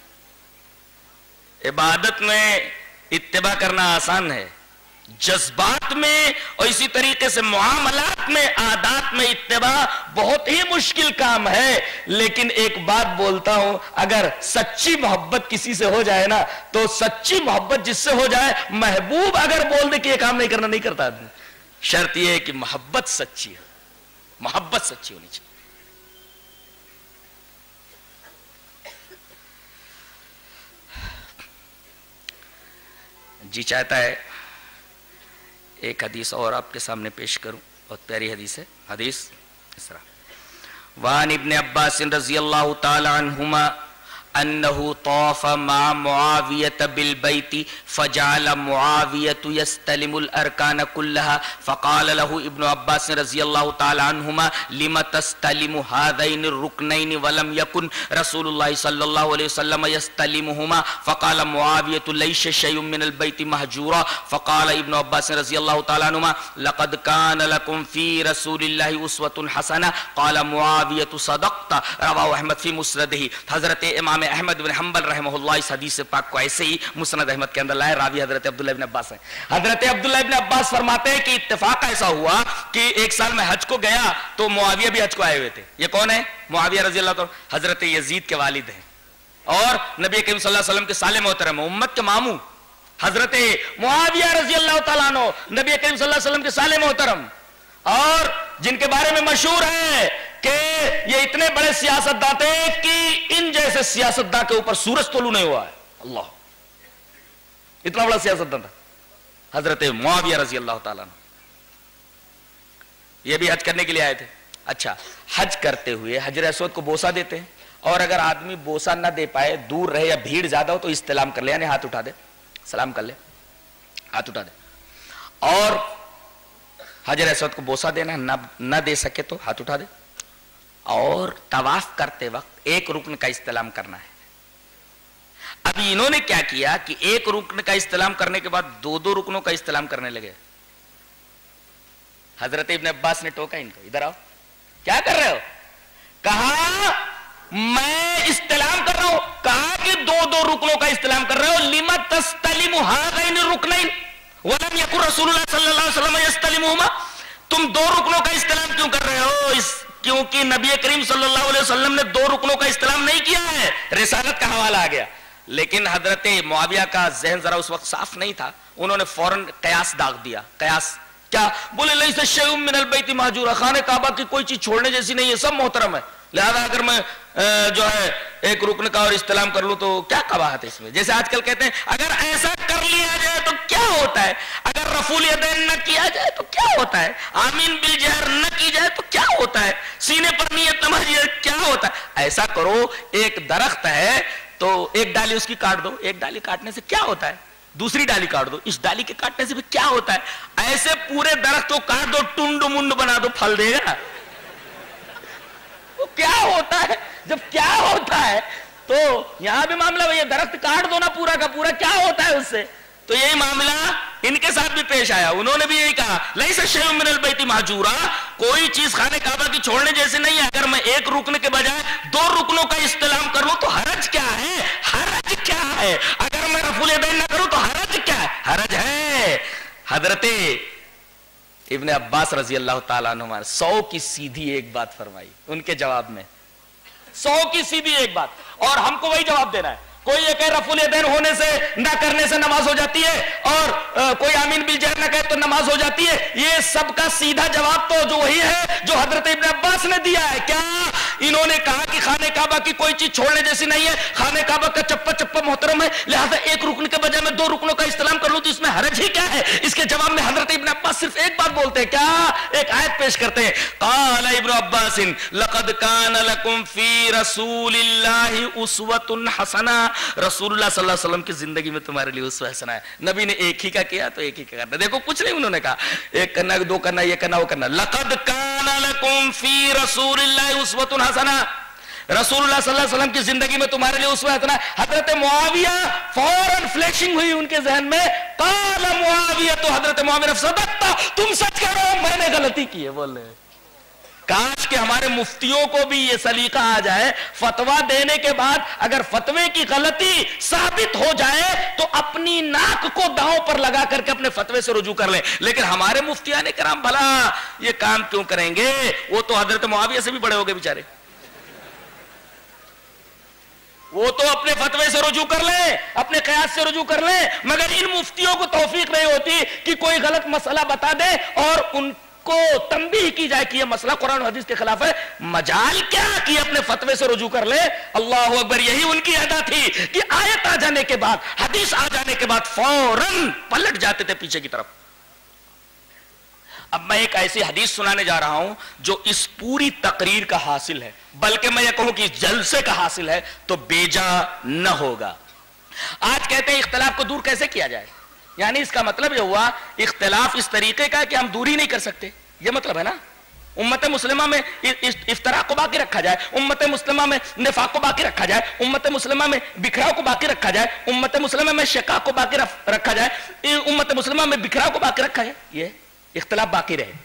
عبادت میں اتباع کرنا آسان ہے، جذبات میں اور اسی طریقے سے معاملات میں، عادات میں اتباع بہت ہی مشکل کام ہے۔ لیکن ایک بات بولتا ہوں، اگر سچی محبت کسی سے ہو جائے نا تو سچی محبت جس سے ہو جائے، محبوب اگر بول دے کہ یہ کام نہیں کرنا، نہیں کرتا آدمی۔ شرط یہ ہے کہ محبت سچی ہے، محبت سچی ہونی چاہیے۔ جی چاہتا ہے ایک حدیث اور آپ کے سامنے پیش کروں، بہت پیاری حدیث ہے۔ حدیث اس طرح، وعن ابن عباس رضی اللہ تعالی عنہما انه طاف مع معاویة بالبیت فجعل معاویة يستلم الارکان كلها فقال له ابن عباس رضی اللہ تعالی عنہما لم تستلم هذين الركنين ولم يكن رسول الله صلی اللہ علیہ وسلم يستلمهما فقال معاویة ليس شيء من البيت مهجورا فقال ابن عباس رضی اللہ تعالی عنہما لقد كان لكم في رسول الله اسوة حسنة قال معاویة صدقت رواه احمد في مسنده۔ حضرت امام احمد بن حنبل رحمہ اللہ اس حدیث پاک کو ایسے ہی مسند احمد کے اندر لائے، راوی حضرت عبداللہ ابن عباس ہیں۔ حضرت عبداللہ ابن عباس فرماتے ہیں کہ اتفاق ایسا ہوا کہ ایک سال میں حج کو گیا تو معاویہ بھی حج کو آئے ہوئے تھے۔ یہ کون ہے؟ معاویہ رضی اللہ تعالیٰ، حضرت یزید کے والد ہیں اور نبی کریم صلی اللہ علیہ وسلم کے سالے محترم، امت کے ماموں حضرت معاویہ رضی اللہ تعالیٰ عنہ، نبی کریم صلی اللہ علیہ وسلم کے سالے محترم، اور جن کے بارے میں مشہور ہے کہ یہ اتنے بڑے سیاستداں تھے کہ ان جیسے سیاستداں کے اوپر سورج طلوع نہیں ہوا ہے۔ اللہ، اتنا بڑا سیاستداں تھا حضرت معاویہ رضی اللہ تعالیٰ عنہ۔ یہ بھی حج کرنے کے لیے آئے تھے۔ اچھا، حج کرتے ہوئے حجر اسود کو بوسہ دیتے ہیں، اور اگر آدمی بوسہ نہ دے پائے، دور رہے یا بھیڑ زیادہ ہو تو استلام کر لے، یعنی ہاتھ اٹھا دے، سلام کر لے، ہاتھ اٹھا دے، اور حجر اسود کو بوسہ دینا، نہ دے سکے تو ہاتھ اٹھا دے، اور طواف کرتے وقت ایک رکن کا استلام کرنا ہے۔ ابھی انہوں نے کیا کیا کہ ایک رکن کا استلام کرنے کے بعد دو دو رکنوں کا استلام کرنے لگے۔ حضرت ابن عباس نے ٹوکا ان کو، ادھر آؤ، کیا کر رہے ہو؟ کہا میں استلام کر رہا ہوں۔ کہا کہ دو دو رکنوں کا استلام کر رہے ہو، لِمَ تَسْتَلِمُ هَذَيْنِ الرُّكْنَيْنِ وَلَمْ يَكُنْ رَسُولُ اللَّهِ صلی اللہ علیہ وسلم يَسْتَلِمُهُمَا، تم دو رکنوں کا استعلام کیوں کر رہے ہو؟ کیونکہ نبی کریم صلی اللہ علیہ وسلم نے دو رکنوں کا استعلام نہیں کیا ہے، رسالت کا حوالہ آ گیا. لیکن حضرت معاویہ کا ذہن ذرا اس وقت صاف نہیں تھا، انہوں نے فوراً قیاس داغ دیا. قیاس کیا؟ بولے لیس شیء من البیت مہجورا، خانہ کعبہ کی کوئی چیز چھوڑنے جیسی نہیں ہے، سب محترم ہے، لہذا اگر میں جو ہے ایک رکن کا اور استعلام کر لوں تو کیا قباحت ہے اس میں؟ جیسے آج کل کہتے ہیں اگر ایسا کر لیا جائے تو کیا ہوتا ہے، اگر رفع الیدین نہ کیا جائے تو کیا ہوتا ہے، آمین بالجہر نہ کی جائے تو کیا ہوتا ہے، سینے پر نیت نہ ماری جائے کیا ہوتا ہے. ایسا کرو، ایک درخت ہے تو ایک ڈالی اس کی کاٹ دو، ایک ڈالی کاٹنے سے کیا ہوتا ہے، دوسری ڈالی کاٹ دو، اس ڈالی کے کاٹنے سے بھی کیا ہوتا ہے. ایسے پورے درخت کو کاٹ دو، ٹنڈ منڈ بنا دو، پھل دے گا. وہ کیا ہوتا ہے؟ جب کیا ہوتا ہے تو یہاں بھی معاملہ وہی ہے، درخت کاٹ دو نا پورا کا پورا، کیا ہوتا ہے اس سے؟ تو یہی معاملہ ان کے ساتھ بھی پیش آیا. انہوں نے بھی یہی کہا لیس شیء من البیت مہجورا، کوئی چیز خانہ کعبہ کی چھوڑنے جیسے نہیں ہے. اگر میں ایک رکن کے بجائے دو رکنوں کا استعلام کر لوں تو حرج کیا ہے؟ حرج کیا ہے؟ اگر میں رفع الیدین نہ کروں تو حرج کیا ہے؟ حرج ہے. حضرت ابن عباس رضی اللہ تعالیٰ عنہ 100 کی سیدھی ایک بات فرمائی ان کے جواب میں، 100 کی سیدھی ایک بات، اور ہم کو وہی جواب دینا ہے. کوئی یہ کہ رفع الیدین ہونے سے نہ کرنے سے نماز ہو جاتی ہے، اور کوئی آمین بالجہر نہ کہے تو نماز ہو جاتی ہے. یہ سب کا سیدھا جواب تو جو وہی ہے جو حضرت ابن عباس نے دیا ہے. کیا انہوں نے کہا کہ خانہ کعبہ کی کوئی چیز چھوڑنے جیسی نہیں ہے، خانہ کعبہ کا چپا چپا محترم ہے، لہذا ایک رکن کے بجائے میں دو رکنوں کا استعلام کر لوں تو اس میں حرج ہی کیا ہے؟ اس کے جواب میں حضرت ابن عباس صرف ایک بات بولتے ہیں، کیا؟ ایک آیت پیش کرتے ہیں. قال ابن عباس لقد كان لكم في رسول الله اسوة حسنہ، رسول اللہ صلی اللہ علیہ وسلم کی زندگی میں تمہارے لیے اسوہ حسنہ ہے. نبی نے ایک ہی کا کیا تو ایک ہی کا کرنا. دیکھو کچھ نہیں انہوں نے کہا ایک کرنا، دو کرنا، یہ کرنا، وہ کرنا. لقد كان لكم في رسول الله اسوة حسنہ، رسول اللہ صلی اللہ علیہ وسلم کی زندگی میں تمہارے لیے اسوہ حسنہ. حضرت معاویہ فوراً فلیشنگ ہوئی ان کے ذہن میں. قال معاویہ، تو حضرت معاویہ صدقت، تم سچ کہہ رہے ہو، میں نے غلطی کی ہے. بول رہے کاش کہ ہمارے مفتیوں کو بھی یہ سلیقہ آ جائے، فتویٰ دینے کے بعد اگر فتوے کی غلطی ثابت ہو جائے تو اپنی ناک کو داؤں پر لگا کر کے اپنے فتوے سے رجوع کر لیں. لیکن ہمارے مفتیان کرام بھلا یہ کام کیوں کریں گے؟ وہ تو حضرت معاویہ سے بھی بڑے ہو گئے بیچارے، وہ تو اپنے فتوے سے رجوع کر لیں، اپنے قیاس سے رجوع کر لیں، مگر ان مفتیوں کو توفیق نہیں ہوتی کہ کوئی غلط مسئلہ بتا دے اور ان کو تنبیہ کی جائے کہ یہ مسئلہ قرآن و حدیث کے خلاف ہے. مجال کیا کہ اپنے فتوے سے رجوع کر لے. اللہ اکبر. یہی ان کی ادا تھی کہ آیت آ جانے کے بعد، حدیث آ جانے کے بعد فوراً پلٹ جاتے تھے پیچھے کی طرف. اب میں ایک ایسی حدیث سنانے جا رہا ہوں جو اس پوری تقریر کا حاصل ہے، بلکہ میں یہ کہوں کہ اس جلسے کا حاصل ہے تو بیجا نہ ہوگا. آج کہتے ہیں اختلاف کو دور کیسے کیا جائے، یعنی اس کا مطلب یہ ہوا اختلاف اس طریقے کا کہ ہم دوری نہیں کر سکتے، یہ مطلب ہے نا. امت مسلمہ میں افتراق کو باقی رکھا جائے، امت مسلمہ میں نفاق کو باقی رکھا جائے، امت مسلمہ میں بکھراؤ کو باقی رکھا جائے، امت مسلمہ میں شقاق کو باقی رکھا جائے، امت مسلمہ میں بکھراؤ کو باقی رکھا جائے، یہ اختلاف باقی رہے.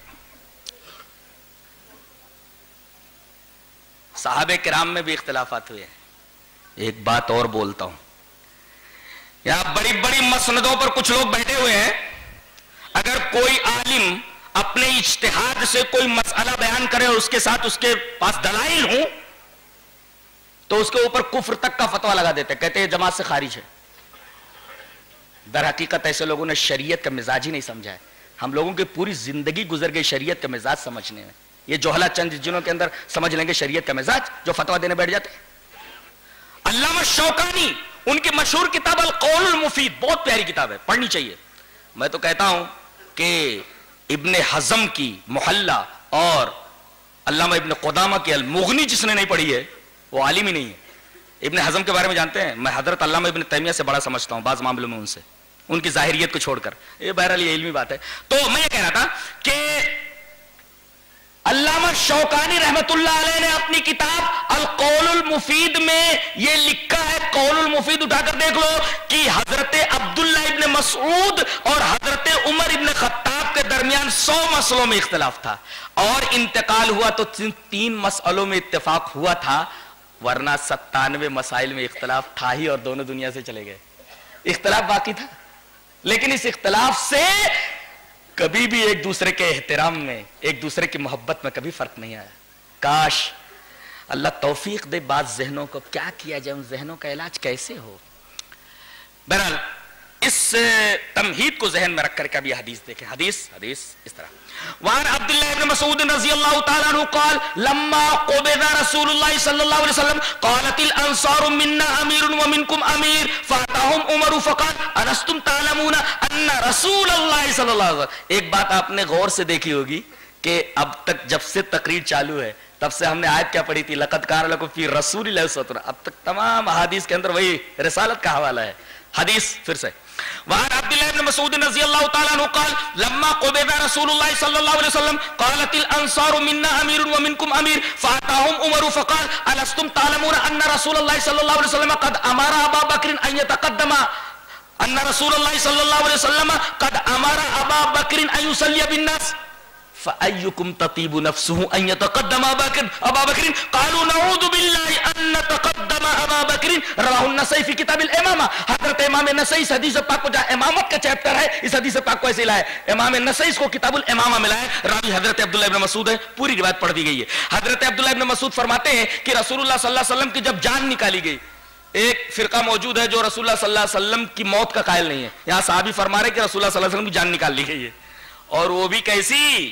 صحابہ کرام میں بھی اختلافات ہوئے ہیں. ایک بات اور بولتا ہوں، یہاں بڑی بڑی مسندوں پر کچھ لوگ بیٹھے ہوئے ہیں، اگر کوئی عالم اپنے اجتہاد سے کوئی مسئلہ بیان کرے اور اس کے ساتھ اس کے پاس دلائل ہوں تو اس کے اوپر کفر تک کا فتویٰ لگا دیتے، کہتے ہیں جماعت سے خارج ہے. در حقیقت ایسے لوگوں نے شریعت کا مزاج ہی نہیں سمجھا ہے. ہم لوگوں کی پوری زندگی گزر گئی شریعت کا مزاج سمجھنے میں. یہ جوہلا چند جنہوں کے اندر سمجھ لیں گے شریعت کا مزاج، جو فتویٰ دینے بیٹھ جاتے ہیں. علامہ شوکانی، ان کی مشہور کتاب القول المفید، بہت پیاری کتاب ہے، پڑھنی چاہیے. میں تو کہتا ہوں کہ ابن حزم کی محلہ اور علامہ ابن قدامہ کی المغنی جس نے نہیں پڑھی ہے وہ عالم ہی نہیں ہے. ابن حزم کے بارے میں جانتے ہیں، میں حضرت علامہ ابن تیمیہ سے بڑا سمجھتا ہوں بعض معاملوں میں ان سے، ان کی ظاہریت کو چھوڑ کر. یہ بہرحال یہ علمی بات ہے. تو میں یہ کہہ رہا تھا کہ علامہ شوکانی رحمت اللہ علیہ نے اپنی کتاب القول المفید میں یہ لکھا ہے، قول المفید اٹھا کر دیکھ لو، کہ حضرت عبداللہ ابن مسعود اور حضرت عمر ابن خطاب کے درمیان 100 مسئلوں میں اختلاف تھا، اور انتقال ہوا تو 3 مسئلوں میں اتفاق ہوا تھا، ورنہ 97 مسائل میں اختلاف تھا ہی اور دونوں دنیا سے چلے گئے. اختلاف باقی تھا، لیکن اس اختلاف سے کبھی بھی ایک دوسرے کے احترام میں، ایک دوسرے کی محبت میں کبھی فرق نہیں آیا. کاش اللہ توفیق دے بعض ذہنوں کو، کیا کیا جائے ان ذہنوں کا علاج کیسے ہو. بہرحال اس تمہید کو ذہن میں رکھ کر کے ابھی حدیث دیکھیں. حدیث اس طرح وعن عبداللہ ابن مسعود رضی اللہ تعالیٰ عنہ قال لما قبض رسول اللہ صلی اللہ علیہ وسلم قالت الانصار منا امیر ومنکم امیر فاتاہم عمر فقال انستم تعلمون ان رسول اللہ صلی اللہ علیہ وسلم. ایک بات آپ نے غور سے دیکھی ہوگی کہ اب تک جب سے تقریر چالو ہے تب سے ہم نے آیت کیا پڑھی تھی؟ لقد کان لکم فی رسول اللہ اسوۃ. اب تک تمام احادیث کے اندر وہی رسالت کا حوالہ ہے. حدیث پھر سے وعن عبداللہ ابن مسعود رضی اللہ تعالیٰ عنہ قال لما قبض رسول اللہ صلی اللہ علیہ وسلم قالت الانصار منا امیر ومنکم امیر فاتاہم عمر فقال الستم تعلمون ان رسول اللہ صلی اللہ علیہ وسلم قد امر ابا بکر ان یتقدم ان رسول اللہ صلی اللہ علیہ وسلم قد امر ابا بکر ان یصلی بالناس فأيكم تطيب نفسه أن يتقدم أبا بكر قالوا نعوذ بالله أن نتقدم أبا بكر. رواه النسائی في كتاب الإمامة. حضرت امام نسائی اس حدیث پاک کو جہاں امامت کا چیپٹر ہے اس حدیث پاک کو ایسے لائے. امام نسائی اس کو کتاب الامامہ میں لائے. راوی حضرت عبداللہ ابن مسعود ہے. پوری روایت پڑھ دی گئی ہے. حضرت عبداللہ ابن مسعود فرماتے ہیں کہ رسول اللہ صلی اللہ علیہ وسلم کی جب جان نکالی گئی، ایک فرقہ موجود ہے جو رسول اللہ صلی اللہ علیہ وسلم کی موت کا قائل نہیں ہے. یہاں صحابی فرما رہے کہ رسول اللہ صلی اللہ علیہ وسلم کی جان نکال لی گئی ہے، اور وہ بھی کیسی؟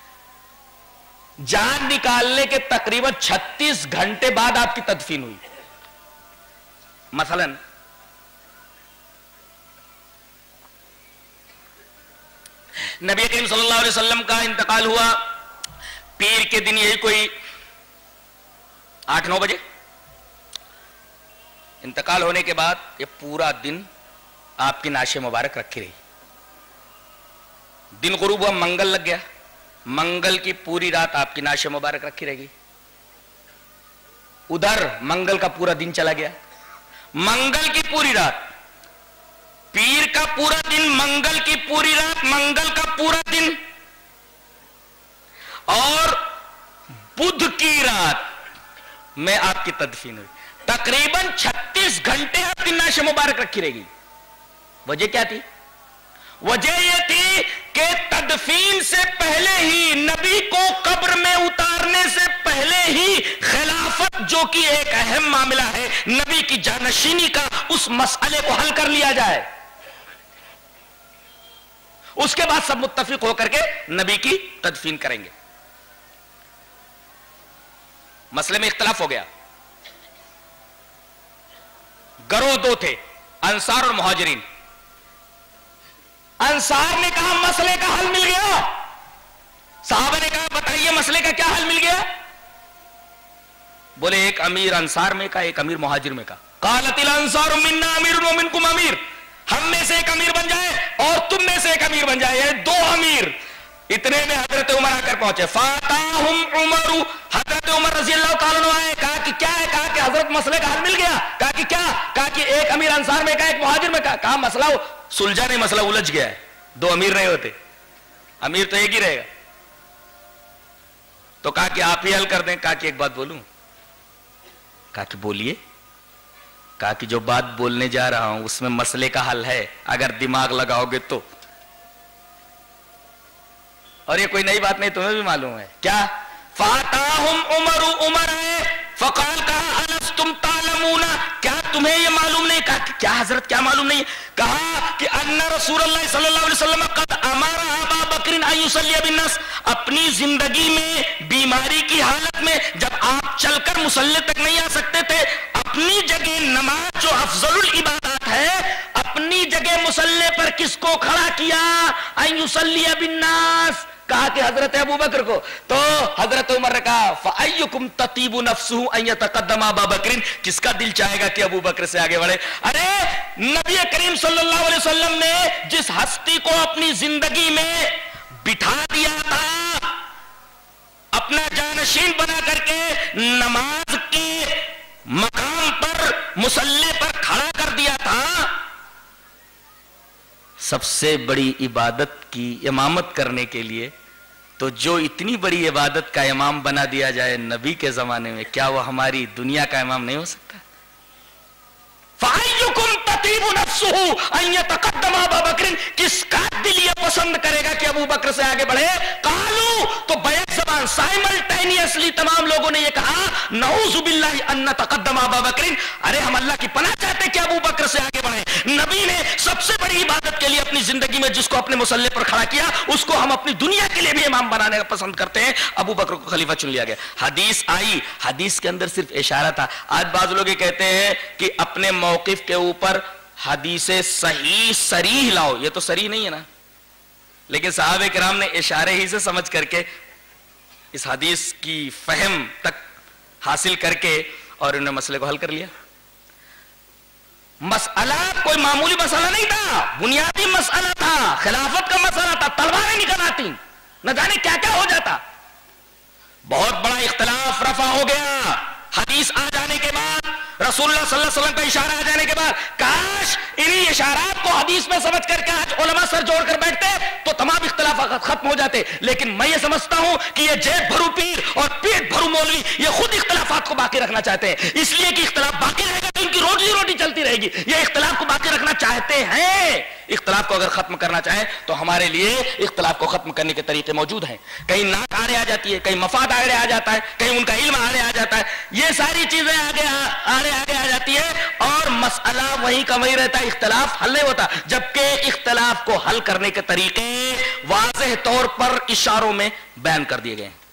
جان نکالنے کے تقریباً 36 گھنٹے بعد آپ کی تدفین ہوئی. مثلا نبی کریم صلی اللہ علیہ وسلم کا انتقال ہوا پیر کے دن، یہی کوئی 8-9 بجے. انتقال ہونے کے بعد یہ پورا دن آپ کی نعش مبارک رکھی رہی. دن غروب ہوا، منگل لگ گیا، منگل کی پوری رات آپ کی نعش مبارک رکھی رہے گی. ادھر منگل کا پورا دن چلا گیا، منگل کی پوری رات، پیر کا پورا دن، منگل کی پوری رات، منگل کا پورا دن، اور بدھ کی رات میں آپ کی تدفین ہوئی. تقریباً 36 گھنٹے آپ کی نعش مبارک رکھی رہے گی. وجہ کیا تھی؟ وجہ یہ تھی کہ تدفین سے پہلے ہی، نبی کو قبر میں اتارنے سے پہلے ہی خلافت جو کہ ایک اہم معاملہ ہے، نبی کی جانشینی کا، اس مسئلے کو حل کر لیا جائے. اس کے بعد سب متفق ہو کر کے نبی کی تدفین کریں گے. مسئلے میں اختلاف ہو گیا. گروہ دو تھے، انصار اور مہاجرین. انصار نے کہا مسئلے کا حل مل گیا. صحابہ نے کہا بتائیے مسئلے کا کیا حل مل گیا؟ بولے ایک امیر انصار میں کا، ایک امیر مہاجر میں کا. قالت الانصار منا امیر ومنکم امیر. ہم میں سے ایک امیر بن جائے اور تم میں سے ایک امیر بن جائے، یہ 2 امیر. اتنے میں حضرت عمر آ کر پہنچے. فاتاہم عمر. حضرت عمر رضی اللہ تعالیٰ عنہ آئے. کہا کہ کیا ہے؟ کہا کہ حضرت مسئلے کا حل مل گیا. کہا کہ کیا؟ کہا کہ ایک امیر انصار میں کا، ایک مہاجر میں کا. کہا مسئلہ سلجھا نہیں، مسئلہ الجھ گیا ہے. 2 امیر نہیں ہوتے، امیر تو ایک ہی رہے گا. تو کہا کہ آپ ہی حل کر دیں. کہا کہ ایک بات بولوں. کہا کہ بولیے. کہا کہ جو بات بولنے جا رہا ہوں اس میں مسئلے کا حل ہے اگر دماغ لگاؤ گے تو. اور یہ کوئی نئی بات نہیں، تمہیں بھی معلوم ہے. کیا؟ فاتاہم عمر. عمر آئے. فقال کہا الستم تعلمون. کیا تمہیں یہ معلوم نہیں؟ کہا کہ کیا حضرت کیا معلوم نہیں؟ کہا کہ ان رسول اللہ صلی اللہ علیہ وسلم قد امر ابا بکر ان یصلی بالناس. اپنی زندگی میں بیماری کی حالت میں جب آپ چل کر مصلی تک نہیں آ سکتے تھے، اپنی جگہ نماز جو افضل العبادات ہے، اپنی جگہ مصلی پر کس کو کھڑا کیا؟ ان یصلی بالناس. کہا کہ حضرت ابو بکر کو. تو حضرت عمر نے کہا فَأَيُّكُمْ تَطِيبُ نَفْسُهُ أَن يَتَقَدَّمَ أَبَا بَكْرٍ. کس کا دل چاہے گا کہ ابو بکر سے آگے بڑھے؟ ارے نبی کریم صلی اللہ علیہ وسلم نے جس ہستی کو اپنی زندگی میں بٹھا دیا تھا، اپنا جانشین بنا کر کے نماز کے مقام پر، مصلی پر کھڑا کر دیا تھا، سب سے بڑی عبادت کی امامت کرنے کے لیے، تو جو اتنی بڑی عبادت کا امام بنا دیا جائے نبی کے زمانے میں، کیا وہ ہماری دنیا کا امام نہیں ہو سکتا؟ فَأَيُّكُمْ تَطِيبُ نَفْسُهُ نفسه ان يتقدم ابا بکر، کس کا دل یہ پسند کرے گا کہ ابو بکر سے آگے بڑھے؟ قالو، تو بیک زبان سائملٹینیسلی تمام لوگوں نے یہ کہا نعوذ باللہ ان نتقدم ابا بکر، ارے ہم اللہ کی پناہ چاہتے کہ ابو بکر سے آگے بڑھیں۔ نبی نے سب سے بڑی عبادت کے لیے اپنی زندگی میں جس کو اپنے مصلی پر کھڑا کیا، اس کو ہم اپنی دنیا کے لیے بھی امام بنانے کا پسند کرتے ہیں، ابو بکر کو خلیفہ چن لیا گیا۔ حدیث آئی، حدیث کے اندر صرف اشارہ تھا۔ آج بعض لوگ یہ کہتے ہیں کہ اپنے موقف کے اوپر حدیث صحیح صریح لاؤ، یہ تو صریح نہیں ہے نا، لیکن صحابہ کرام نے اشارے ہی سے سمجھ کر کے اس حدیث کی فہم تک حاصل کر کے اور انہوں نے مسئلے کو حل کر لیا۔ مسئلہ کوئی معمولی مسئلہ نہیں تھا، بنیادی مسئلہ تھا، خلافت کا مسئلہ تھا، تلواریں نکل آتی، نہ جانے کیا کیا ہو جاتا۔ بہت بڑا اختلاف رفع ہو گیا حدیث آ جانے کے بعد، رسول اللہ صلی اللہ علیہ وسلم کا اشارہ آ جانے کے بعد۔ کاش انہی اشارات کو حدیث میں سمجھ کر کے آج علماء سر جوڑ کر بیٹھتے تو تمام اختلافات ختم ہو جاتے، لیکن میں یہ سمجھتا ہوں کہ یہ جیب بھرو پیر اور پیٹ بھرو مولوی یہ خود اختلافات کو باقی رکھنا چاہتے ہیں، اس لیے کہ اختلاف باقی رہے گا تو ان کی روٹی چلتی رہے گی۔ یہ اختلاف کو باقی رکھنا چاہتے ہیں، اختلاف کو اگر ختم کرنا چاہیں تو ہمارے لیے اختلاف کو ختم کرنے کے طریقے موجود ہیں۔ کہیں ناک آڑے آ جاتی ہے، کہیں مفاد آڑے آ جاتا ہے، کہیں ان کا علم آڑے آ جاتا ہے، یہ ساری چیزیں آگے آ جاتی ہے اور مسئلہ وہیں کا وہیں رہتا ہے، اختلاف حل نہیں ہوتا، جبکہ اختلاف کو حل کرنے کے طریقے واضح طور پر اشاروں میں بیان کر دیے گئے ہیں۔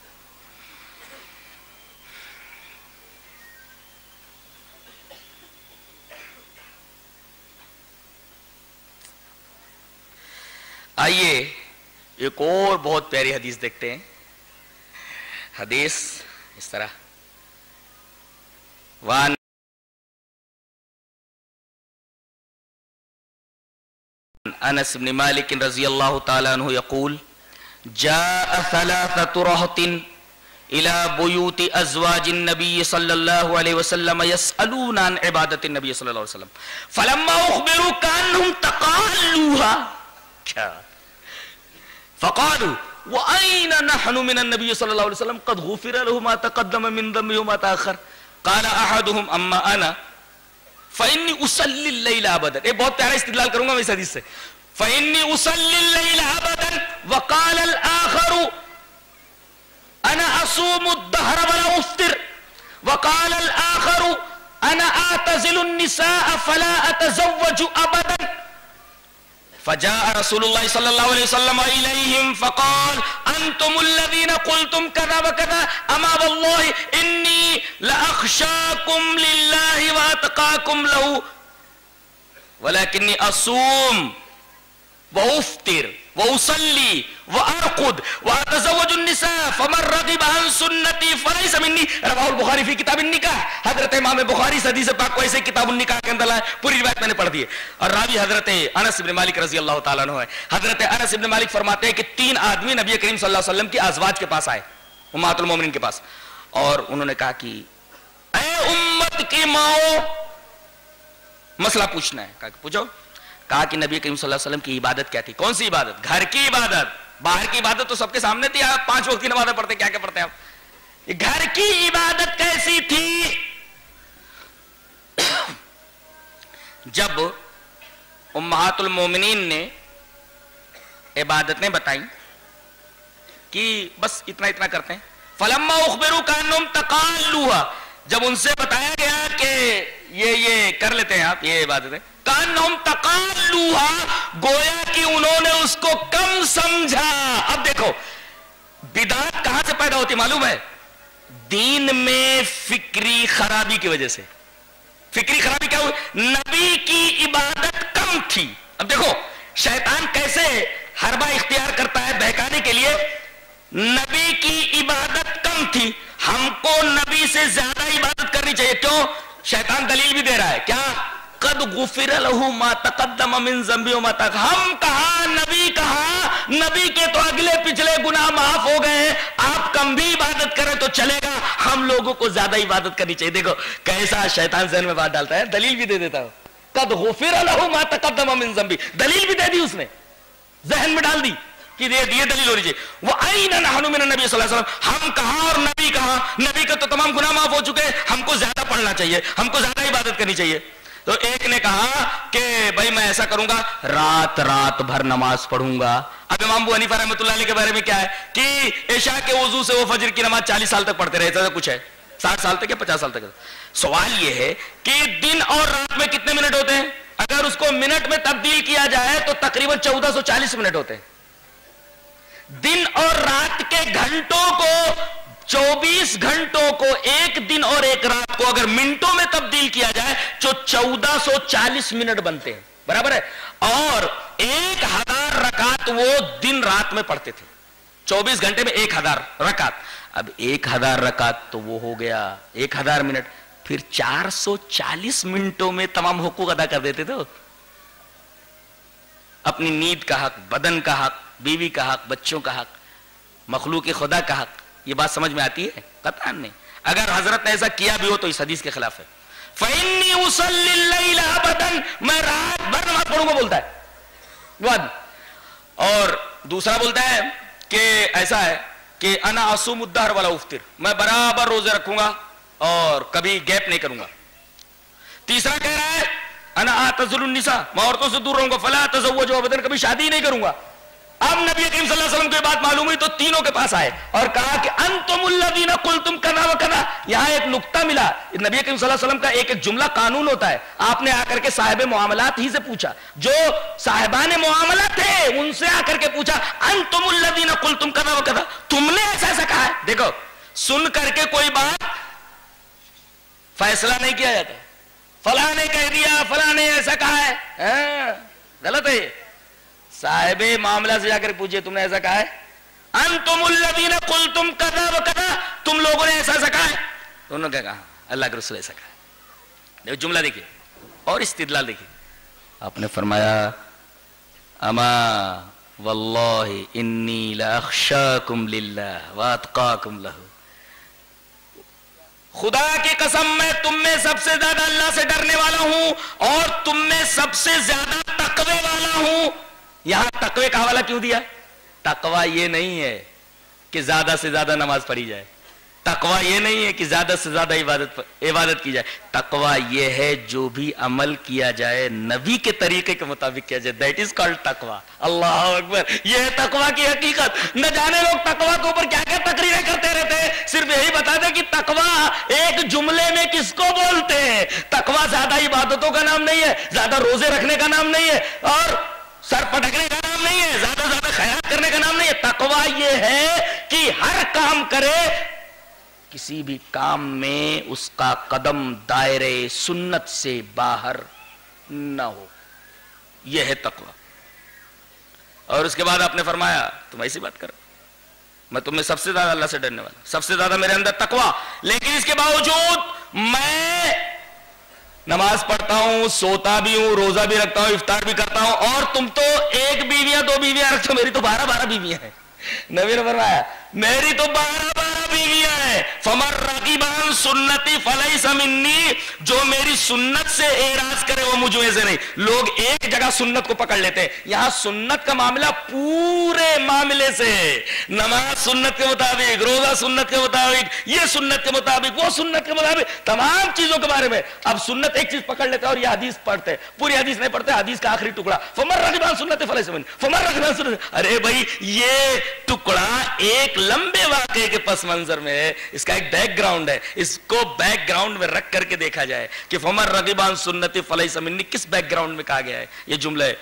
آئیے ایک اور بہت پیاری حدیث دیکھتے ہیں۔ حدیث اس طرح، وان انس بن مالک رضی اللہ تعالی عنہ یقول جاء ثلاثة رهط الى بيوت ازواج النبي صلى الله عليه وسلم يسألون عن عبادة النبي صلى الله عليه وسلم فلما اخبروا كانهم تقالوها فقالوا وأين نحن من النبي صلى الله عليه وسلم قد غفر له ما تقدم من ذنبه وما تأخر قال أحدهم أما أنا فإني أصلي الليل أبدا۔ یہ بہت پیارا استدلال کروں گا میں اس حدیث سے۔ فإني أصلي الليل أبدا وقال الآخر أنا أصوم الدهر ولا أفطر وقال الآخر أنا أعتزل النساء فلا أتزوج أبدا فجاء رسول الله صلى الله عليه وسلم إليهم فقال أنتم الذين قلتم كذا وكذا أما والله إني لأخشاكم لله وأتقاكم له ولكني أصوم وأفطر وأصلي وأرقد وأتزوج النساء فمن رغب عن سنتي فليس مني۔ رواه البخاری فی کتاب النکاح۔ حضرت امام بخاری حدیث پاک کو ایسے کتاب النکاح کے اندر لائے، پوری روایت میں نے پڑھ دی ہے، اور راوی حضرت انس بن مالک رضی اللہ تعالیٰ عنہ ہے۔ حضرت انس بن مالک فرماتے ہیں کہ 3 آدمی نبی کریم صلی اللہ علیہ وسلم کی ازواج کے پاس آئے، امہات المومنین کے پاس، اور انہوں نے کہا کہ اے امت کی ماؤں، مسئلہ پوچھنا ہے۔ کہا کہ پوچھو۔ کہا کہ نبی کریم صلی اللہ علیہ وسلم کی عبادت کیا تھی؟ کون سی عبادت؟ گھر کی عبادت، باہر کی عبادت تو سب کے سامنے تھی، آپ 5 وقت کی نمازیں پڑھتے، کیا کیا پڑھتے ہیں آپ؟ گھر کی عبادت کیسی تھی؟ جب امہات المومنین نے عبادتیں بتائیں کہ بس اتنا اتنا کرتے ہیں، فلما اخبروا کانہم تقالوها، جب ان سے بتایا گیا کہ یہ کر لیتے ہیں آپ یہ عبادتیں، کانہم تقالوها، گویا کہ انہوں نے اس کو کم سمجھا۔ اب دیکھو بدعت کہاں سے پیدا ہوتی معلوم ہے؟ دین میں فکری خرابی کی وجہ سے۔ فکری خرابی کیا ہوئی؟ نبی کی عبادت کم تھی۔ اب دیکھو شیطان کیسے حربہ اختیار کرتا ہے بہکانے کے لیے۔ نبی کی عبادت کم تھی، ہم کو نبی سے زیادہ عبادت کرنی چاہیے۔ کیوں؟ شیطان دلیل بھی دے رہا ہے، کیا؟ قد غفر له ما تقدم من ذنبه وما تأخر۔ ہم کہاں، نبی کہاں، نبی کے تو اگلے پچھلے گناہ معاف ہو گئے ہیں، آپ کم بھی عبادت کریں تو چلے گا، ہم لوگوں کو زیادہ عبادت کرنی چاہیے۔ دیکھو کیسا شیطان ذہن میں بات ڈالتا ہے، دلیل بھی دے دیتا ہے۔ قد غفر له ما تقدم من ذنبه، دلیل بھی دے دی اس نے، ذہن میں ڈال دی کہ یہ دلیل ہونی چاہیے۔ وَأَيْنَ نَحْنُ مِنَ النَّبِيِّ صلی اللہ علیہ وسلم، ہم کہاں اور نبی کہاں؟ نبی کا تو تمام گناہ معاف ہو چکے ہیں، ہم کو زیادہ پڑھنا چاہیے، ہم کو زیادہ عبادت کرنی چاہیے۔ تو ایک نے کہا کہ بھائی میں ایسا کروں گا رات رات بھر نماز پڑھوں گا. اب امام ابو حنیفہ رحمۃ اللہ علیہ کے بارے میں کیا ہے کہ عشاء کے وضو سے وہ فجر کی نماز 40 سال تک پڑھتے رہے, ایسا کچھ ہے 60 سال تک یا 50 سال تک. سوال یہ ہے کہ دن اور رات میں کتنے منٹ ہوتے ہیں؟ اگر اس کو منٹ میں تبدیل کیا جائے تو تقریباً 1440 منٹ ہوتے ہیں. دن اور رات کے گھنٹوں کو 24 گھنٹوں کو ایک دن اور ایک رات کو اگر منٹوں میں تبدیل کیا جائے تو 1440 منٹ بنتے ہیں, برابر ہے. اور 1000 رکعت وہ دن رات میں پڑھتے تھے, 24 گھنٹے میں 1000 رکعت. اب 1000 رکعت تو وہ ہو گیا 1000 منٹ, پھر 440 منٹوں میں تمام حقوق ادا کر دیتے تھے. اپنی نیند کا حق, بدن کا حق, بیوی کا حق, بچوں کا حق, مخلوق خدا کا حق. یہ بات سمجھ میں آتی ہے؟ قطعاً نہیں. اگر حضرت نے ایسا کیا بھی ہو تو اس حدیث کے خلاف ہے. فَإِنِّي أُصَلِّي اللَّيْلَ أَبَدًا, میں رات بھر نماز پڑھوں گا بولتا ہے. اور دوسرا بولتا ہے کہ ایسا ہے کہ انا اصوم الدہر ولا افطر, میں برابر روزے رکھوں گا اور کبھی گیپ نہیں کروں گا. تیسرا کہہ رہا ہے انا اعتزل النساء, میں عورتوں سے دور رہوں گا, فلا اتزوج ابدا, کبھی شادی ہی نہیں کروں گا. اب نبی کریم صلی اللہ علیہ وسلم کو یہ بات معلوم ہوئی تو تینوں کے پاس آئے اور کہا کہ انتم الذین قلتم کذا و کذا. یہاں ایک نقطہ ملا. نبی کریم صلی اللہ علیہ وسلم کا ایک ایک جملہ قانون ہوتا ہے. آپ نے آ کر کے صاحب معاملات ہی سے پوچھا, جو صاحبان معاملات تھے ان سے آ کر کے پوچھا انتم الذین قلتم کذا و کذا, تم نے ایسا ایسا کہا ہے. دیکھو سن کر کے کوئی بات فیصلہ نہیں کیا جاتا, فلاں نے کہہ دیا, فلاں نے ایسا کہا ہے, غلط ہے. صاحب معاملہ سے جا کر پوچھے تم نے ایسا کہا ہے, انتم الذین قلتم کذا و کذا, تم لوگوں نے ایسا ایسا کہا ہے. انہوں نے کہا اللہ کے رسول ایسا کہا ہے. جملہ دیکھیے اور استدلال دیکھیے. آپ نے فرمایا اما واللہ انی لاخشاکم للہ واتقاکم لہ, خدا کی قسم میں تم میں سب سے زیادہ اللہ سے ڈرنے والا ہوں اور تم میں سب سے زیادہ تقوی والا ہوں. یہاں تقوی کا حوالہ کیوں دیا؟ تقوی یہ نہیں ہے کہ زیادہ سے زیادہ نماز پڑھی جائے, تقوی یہ نہیں ہے کہ زیادہ سے زیادہ عبادت کی جائے. تقوی یہ ہے جو بھی عمل کیا جائے نبی کے طریقے کے مطابق کیا جائے, دیٹ از کالڈ تقوی. اللہ اکبر, یہ ہے تقوی کی حقیقت. نہ جانے لوگ تقوی کے اوپر کیا کیا تقریریں کرتے رہتے ہیں, صرف یہی بتا دیں کہ تقوی ایک جملے میں کس کو بولتے ہیں. تقوی زیادہ عبادتوں کا نام نہیں ہے, زیادہ روزے رکھنے کا نام نہیں ہے, اور سر پٹکنے کا نام نہیں ہے, زیادہ خیرات کرنے کا نام نہیں ہے. تقوی یہ ہے کہ ہر کام کرے, کسی بھی کام میں اس کا قدم دائرے سنت سے باہر نہ ہو, یہ ہے تقوی. اور اس کے بعد آپ نے فرمایا تم ایسی بات کرو, میں تم میں سب سے زیادہ اللہ سے ڈرنے والا, سب سے زیادہ میرے اندر تقوی, لیکن اس کے باوجود میں نماز پڑھتا ہوں, سوتا بھی ہوں, روزہ بھی رکھتا ہوں, افطار بھی کرتا ہوں, اور تم تو ایک بیویاں 2 بیویاں رکھتے ہو, میری تو 12 بیویاں ہیں. نبی نے فرمایا میری تو 12 بیویاں ہیں. فمن رغب عن سنتی فلیس منی, جو میری سنت سے اعراض کرے وہ مجھ میں سے نہیں. لوگ ایک جگہ سنت کو پکڑ لیتے ہیں, یہاں سنت کا معاملہ پورے معاملے سے, نماز سنت کے مطابق, روزہ سنت کے مطابق, یہ سنت کے مطابق, وہ سنت کے مطابق, تمام چیزوں کے بارے میں. اب سنت ایک چیز پکڑ لیتے ہیں اور یہ حدیث پڑھتے ہیں, پوری حدیث نہیں پڑھتے, حدیث کا آخری ٹکڑا فمن رغب عن سنتی فلیس منی, فمن رغب عن سنتی. ارے بھائی یہ ٹکڑا ایک لمبے واقعے کے پس منظر میں ہے, اس کا ایک بیک گراؤنڈ ہے, اس کو بیک گراؤنڈ میں رکھ کر کے دیکھا جائے کہ فمن رغب عن سنتی فلیس منی کس بیک گراؤنڈ میں کہا گیا ہے یہ جملہ ہے.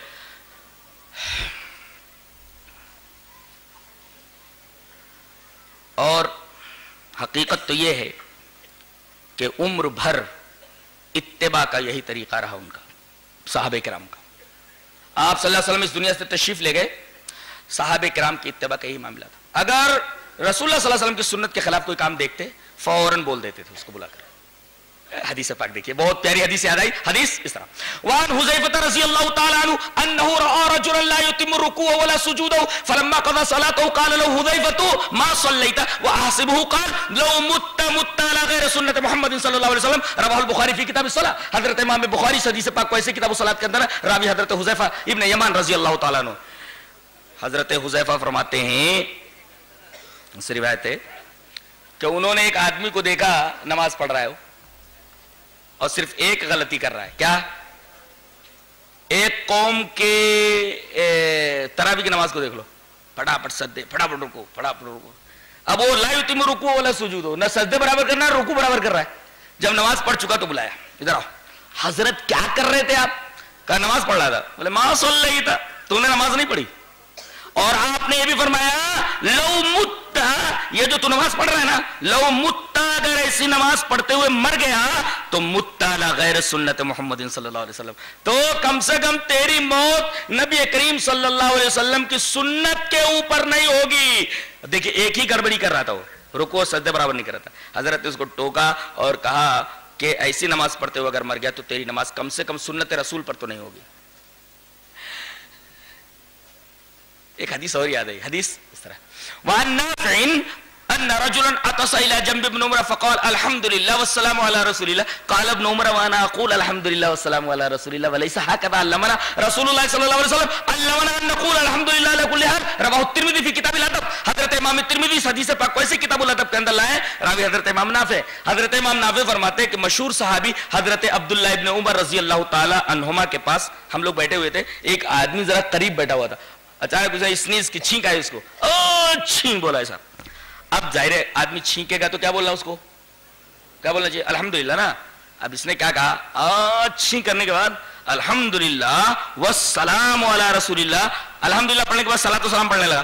اور حقیقت تو یہ ہے کہ عمر بھر اتباع کا یہی طریقہ رہا ان کا, صحابہ کرام کا. آپ صلی اللہ علیہ وسلم اس دنیا سے تشریف لے گئے, صحابہ کرام کی اتباع کا یہی معاملہ تھا. اگر رسول اللہ صلی اللہ علیہ وسلم کی سنت کے خلاف کوئی کام دیکھتے فوراً بول دیتے تھے اس کو بلا کر. حدیث پاک دیکھیے, بہت پیاری حدیث یاد آئی. حدیث اس طرح, وعن حذیفہ رضی اللہ تعالی عنہ انہ رأى رجلا لا يتم الركوع ولا سجوده فلما قضى صلاته قال له حذیفہ ما صلیت واحسبه قال لو مت على غیر سنت محمد صلی اللہ علیہ وسلم. رواه البخاری فی کتاب الصلاۃ. حضرت امام بخاری حدیث پاک کو ایسے کتاب الصلاۃ کے اندر راوی حضرت حذیفہ ابن یمان رضی اللہ تعالی عنہ. حضرت حذیفہ فرماتے ہیں, اس روایت ہے کہ انہوں نے ایک آدمی کو دیکھا نماز پڑھ رہا ہے, اور صرف ایک غلطی کر رہا ہے. کیا؟ ایک قوم کے تراویح کی نماز کو دیکھ لو، پھٹافٹ سجدے، پھٹافٹ رکوع، پھٹافٹ رکوع. اب وہ لا یتم رکوع ولا سجود، نہ سجدے برابر کرنا رکوع برابر کر رہا ہے. جب نماز پڑھ چکا تو بلایا، ادھر آؤ. حضرت کیا کر رہے تھے آپ؟ کہا نماز پڑھ رہا تھا. بولے ما صلی تھا، تو نے نماز نہیں پڑھی. اور آپ نے یہ بھی فرمایا لو مت، یہ جو تو نماز پڑھ رہا ہے نا، لو مت، اگر ایسی نماز پڑھتے ہوئے مر گیا تو مت علی غیر سنت محمد صلی اللہ علیہ وسلم، تو کم سے کم تیری موت نبی کریم صلی اللہ علیہ وسلم کی سنت کے اوپر نہیں ہوگی. دیکھیں ایک ہی گڑبڑی کر رہا تھا، وہ رکوع سجدے برابر نہیں کر رہا تھا. حضرت نے اس کو ٹوکا اور کہا کہ ایسی نماز پڑھتے ہوئے اگر مر گیا تو تیری نماز کم سے کم سنت رسول پر تو نہیں ہوگی. ایک حدیث اور یاد ہے، حدیث اس طرح وعن نافع ان رجلا اتص الى جنب ابن عمر فقال الحمد لله والسلام على رسول الله قال ابن عمر وانا اقول الحمد لله والسلام على رسول الله وليس هكذا علمنا رسول الله صلى الله عليه وسلم، علمنا ان نقول الحمد لله على كل حال. رواه الترمذي في کتاب الادب. حضرت امام ترمذی حدیث پاک کو ایسے کتاب الادب کے اندر لائے، راوی حضرت امام نافع. حضرت امام نافع فرماتے ہیں کہ مشہور صحابی حضرت عبداللہ ابن عمر رضی اللہ تعالی عنہما کے پاس ہم لوگ بیٹھے ہوئے تھے. ایک آدمی ذرا قریب بیٹھا ہوا تھا، اچانک اسے اسنیز کی چھینک آئی، اس کو چھینک بولا ایسا. اب ظاہر ہے آدمی چھینکے گا تو کیا بولنا، اس کو کیا بولنا چاہیے؟ الحمدللہ نا. اب اس نے کیا کہا، چھینک کرنے کے بعد الحمدللہ والسلام علی رسول اللہ، الحمدللہ پڑھنے کے بعد صلاۃ و سلام پڑھنے لگا.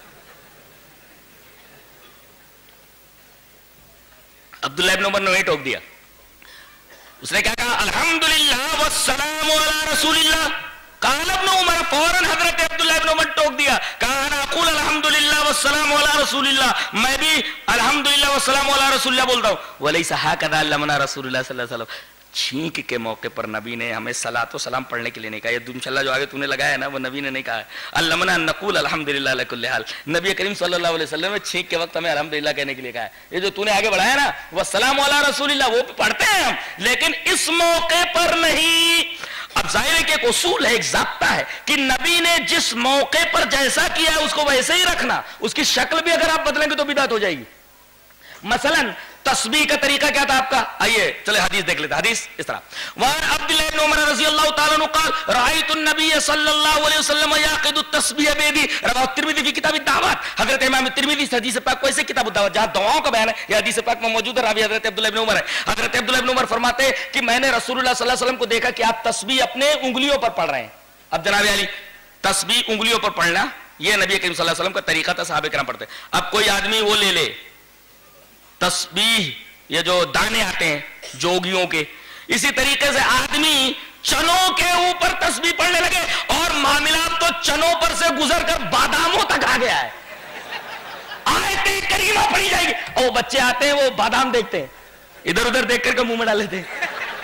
عبداللہ ابن عمر نے وہی ٹوک دیا. اس نے کیا کہا، الحمدللہ والسلام علی رسول اللہ. قال ابن عمر، فوراً حضرت عبداللہ ابن عمر ٹوک دیا، کہا انا اقول الحمدللہ والسلام علی رسول اللہ، میں بھی الحمدللہ والسلام علی رسول اللہ بولتا ہوں. ولیس ہکذا علمنا رسول اللہ صلی اللہ علیہ وسلم. چھینک کے موقع پر نبی نے ہمیں صلاۃ و سلام پڑھنے کے لیے نہیں کہا. یہ انشاءاللہ جو آگے تم نے لگایا ہے نا، وہ نبی نے نہیں کہا. علمنا ان نقول الحمدللہ علی کل حال. نبی کریم صلی اللہ علیہ وسلم نے چھینک کے وقت ہمیں الحمدللہ کہنے کے لیے کہا ہے. یہ جو تو نے آگے بڑھایا نا والسلام علی رسول اللہ، وہ پڑھتے ہیں ہم، لیکن اس موقع پر نہیں. اب ظاہر ہے کہ ایک اصول ہے، ایک ضابطہ ہے کہ نبی نے جس موقع پر جیسا کیا ہے اس کو ویسے ہی رکھنا. اس کی شکل بھی اگر آپ بدلیں گے تو بدعت ہو جائے گی. مثلا تسبیح کا طریقہ کیا تھا آپ کا؟ آئیے چلے حدیث دیکھ لیتے. حدیث اس طرح وعن عبداللہ بن عمر رضی اللہ تعالیٰ عنہ قال رأيت النبي صلی اللہ علیہ وسلم يعقد التسبیح بيدی. رواه الترمذی فی کتاب الدعوات. حضرت امام ترمذی حدیث پاک کو ایسے کتاب الدعوات جہاں دعاؤں کا بیان ہے، یہ حدیث پاک میں موجود ہے. راوی حضرت عبداللہ بن عمر ہے. حضرت عبداللہ بن عمر فرماتے ہیں کہ میں نے رسول اللہ صلی اللہ علیہ وسلم کو دیکھا کہ آپ تسبیح اپنے انگلیوں پر پڑھ رہے ہیں. اب جناب علی تسبیح انگلیوں پر پڑھنا یہ نبی کریم صلی اللہ علیہ وسلم کا طریقہ تھا، صحابہ کرام پڑھتے. اب کوئی آدمی وہ لے لے تسبیح، یہ جو دانے آتے ہیں جوگیوں کے، اسی طریقے سے آدمی چنوں کے اوپر تسبیح پڑھنے لگے اور معاملات تو چنوں پر سے گزر کر باداموں تک آ گیا ہے. آیت کریمہ پڑھی جائے گی اور وہ بچے آتے ہیں وہ بادام دیکھتے ہیں، ادھر ادھر دیکھ کر کے منہ میں ڈال لیتے ہیں.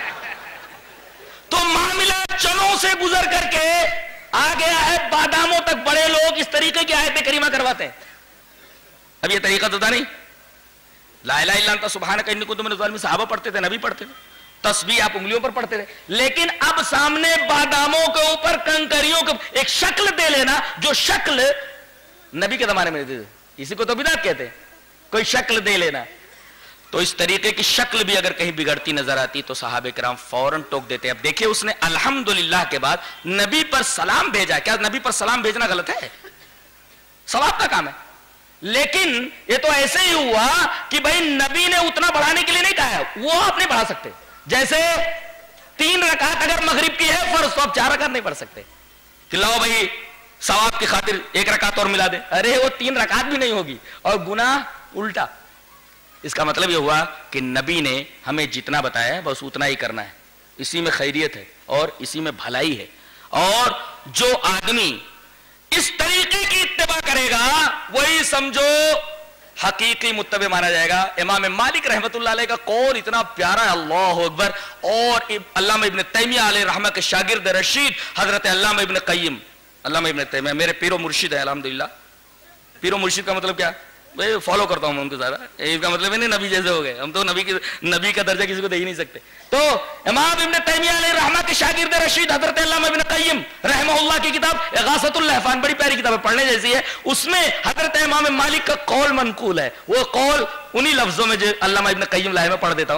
تو معاملات چنوں سے گزر کر کے آ گیا ہے باداموں تک. بڑے لوگ اس طریقے کی آیت کریمہ کرواتے ہیں. اب یہ طریقہ تو تھا نہیں. لا الہ الا انت سبحانک انی کنت من الظالمین صحابہ پڑھتے تھے، نبی پڑھتے تھے. تسبیح آپ انگلیوں پر پڑھتے تھے. لیکن اب سامنے باداموں کے اوپر کنکریوں کو ایک شکل دے لینا، جو شکل نبی کے زمانے میں تھی، اسی کو تو بدعت کہتے ہیں، کوئی شکل دے لینا. تو اس طریقے کی شکل بھی اگر کہیں بگڑتی نظر آتی تو صحابہ کرام فوراً ٹوک دیتے. اب دیکھیں اس نے الحمدللہ کے بعد نبی پر سلام بھیجا. کیا نبی پر سلام بھیجنا غلط ہے؟ ثواب کا کام ہے. لیکن یہ تو ایسے ہی ہوا کہ بھائی نبی نے اتنا بڑھانے کے لیے نہیں کہا ہے، وہ آپ نہیں بڑھا سکتے. جیسے 3 رکعت اگر مغرب کی ہے فرض تو آپ 4 رکعت نہیں پڑھ سکتے کہ لاؤ بھائی ثواب کی خاطر 1 رکعت اور ملا دے. ارے وہ 3 رکعت بھی نہیں ہوگی اور گناہ الٹا. اس کا مطلب یہ ہوا کہ نبی نے ہمیں جتنا بتایا ہے بس اتنا ہی کرنا ہے. اسی میں خیریت ہے اور اسی میں بھلائی ہے. اور جو آدمی اس طریقے کی اتباع کرے گا وہی سمجھو حقیقی متبع مانا جائے گا. امام مالک رحمت اللہ علیہ کا قول اتنا پیارا ہے، اللہ اکبر. اور علامہ ابن تیمیہ علیہ رحمہ کے شاگرد رشید حضرت علامہ ابن قیم، علامہ ابن تیمیہ میرے پیر و مرشد ہے الحمدللہ. پیر و مرشد کا مطلب کیا؟ میں فالو کرتا ہوں ان کو زیادہ. اس کا مطلب نہیں نبی جیسے ہو گئے، ہم تو نبی کا درجہ کسی کو دے ہی نہیں سکتے. تو امام ابن تیمیہ علیہ رحمہ کے شاگرد رشید حضرت علامہ ابن قیم رحمہ اللہ کی کتاب اغاثۃ اللہفان بڑی پیاری کتاب ہے، پڑھنے جیسی ہے. اس میں حضرت امام مالک کا قول منقول ہے. وہ قول انہی لفظوں میں جو علامہ ابن قیم لائے میں پڑھ دیتا ہوں.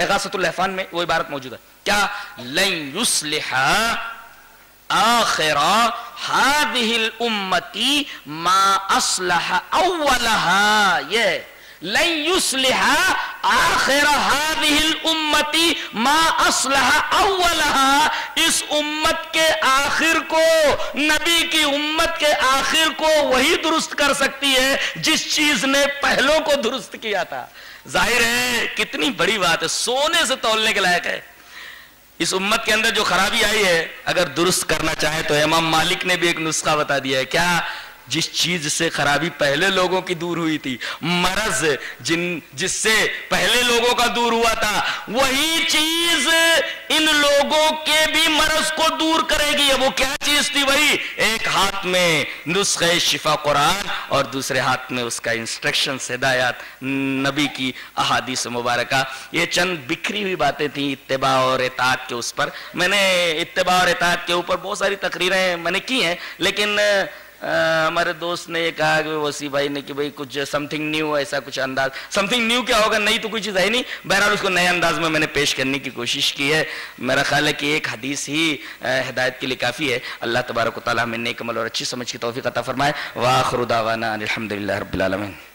اغاثۃ اللہفان میں وہ عبارت موجود ہے کیا؟ لن یصلح آخر هذه الامتی ما اصلح اولها، یہ لن یصلح آخر هذه الامتی ما اصلح اولها، اس امت کے آخر کو، نبی کی امت کے آخر کو وہی درست کر سکتی ہے جس چیز نے پہلوں کو درست کیا تھا۔ ظاہر ہے کتنی بڑی بات ہے، سونے سے تولنے کے لائق ہے۔ اس امت کے اندر جو خرابی آئی ہے اگر درست کرنا چاہے تو امام مالک نے بھی ایک نسخہ بتا دیا ہے، کیا؟ جس چیز سے خرابی پہلے لوگوں کی دور ہوئی تھی، مرض جس سے پہلے لوگوں کا دور ہوا تھا، وہی چیز ان لوگوں کے بھی مرض کو دور کرے گی۔ اب وہ کیا چیز تھی؟ وہی ایک ہاتھ میں نسخہ شفا قرآن اور دوسرے ہاتھ میں اس کا انسٹرکشن ہدایات نبی کی احادیث مبارکہ۔ یہ چند بکھری ہوئی باتیں تھیں اتباع اور اطاعت کے اس پر۔ میں نے اتباع اور اطاعت کے اوپر بہت ساری تقریریں میں نے کی ہیں، لیکن ہمارے دوست نے یہ کہا کہ وسیع بھائی نے کہ بھئی کچھ سم تھنگ نیو، ایسا کچھ انداز۔ سم تھنگ نیو کیا ہوگا؟ نئی تو کوئی چیز ہے نہیں، بہرحال اس کو نئے انداز میں نے پیش کرنے کی کوشش کی ہے۔ میرا خیال ہے کہ ایک حدیث ہی ہدایت کے لیے کافی ہے۔ اللہ تبارک و تعالیٰ ہمیں نیک عمل اور اچھی سمجھ کی توفیق عطا فرمائے۔ وآخر دعوانا الحمدللہ رب العالمین۔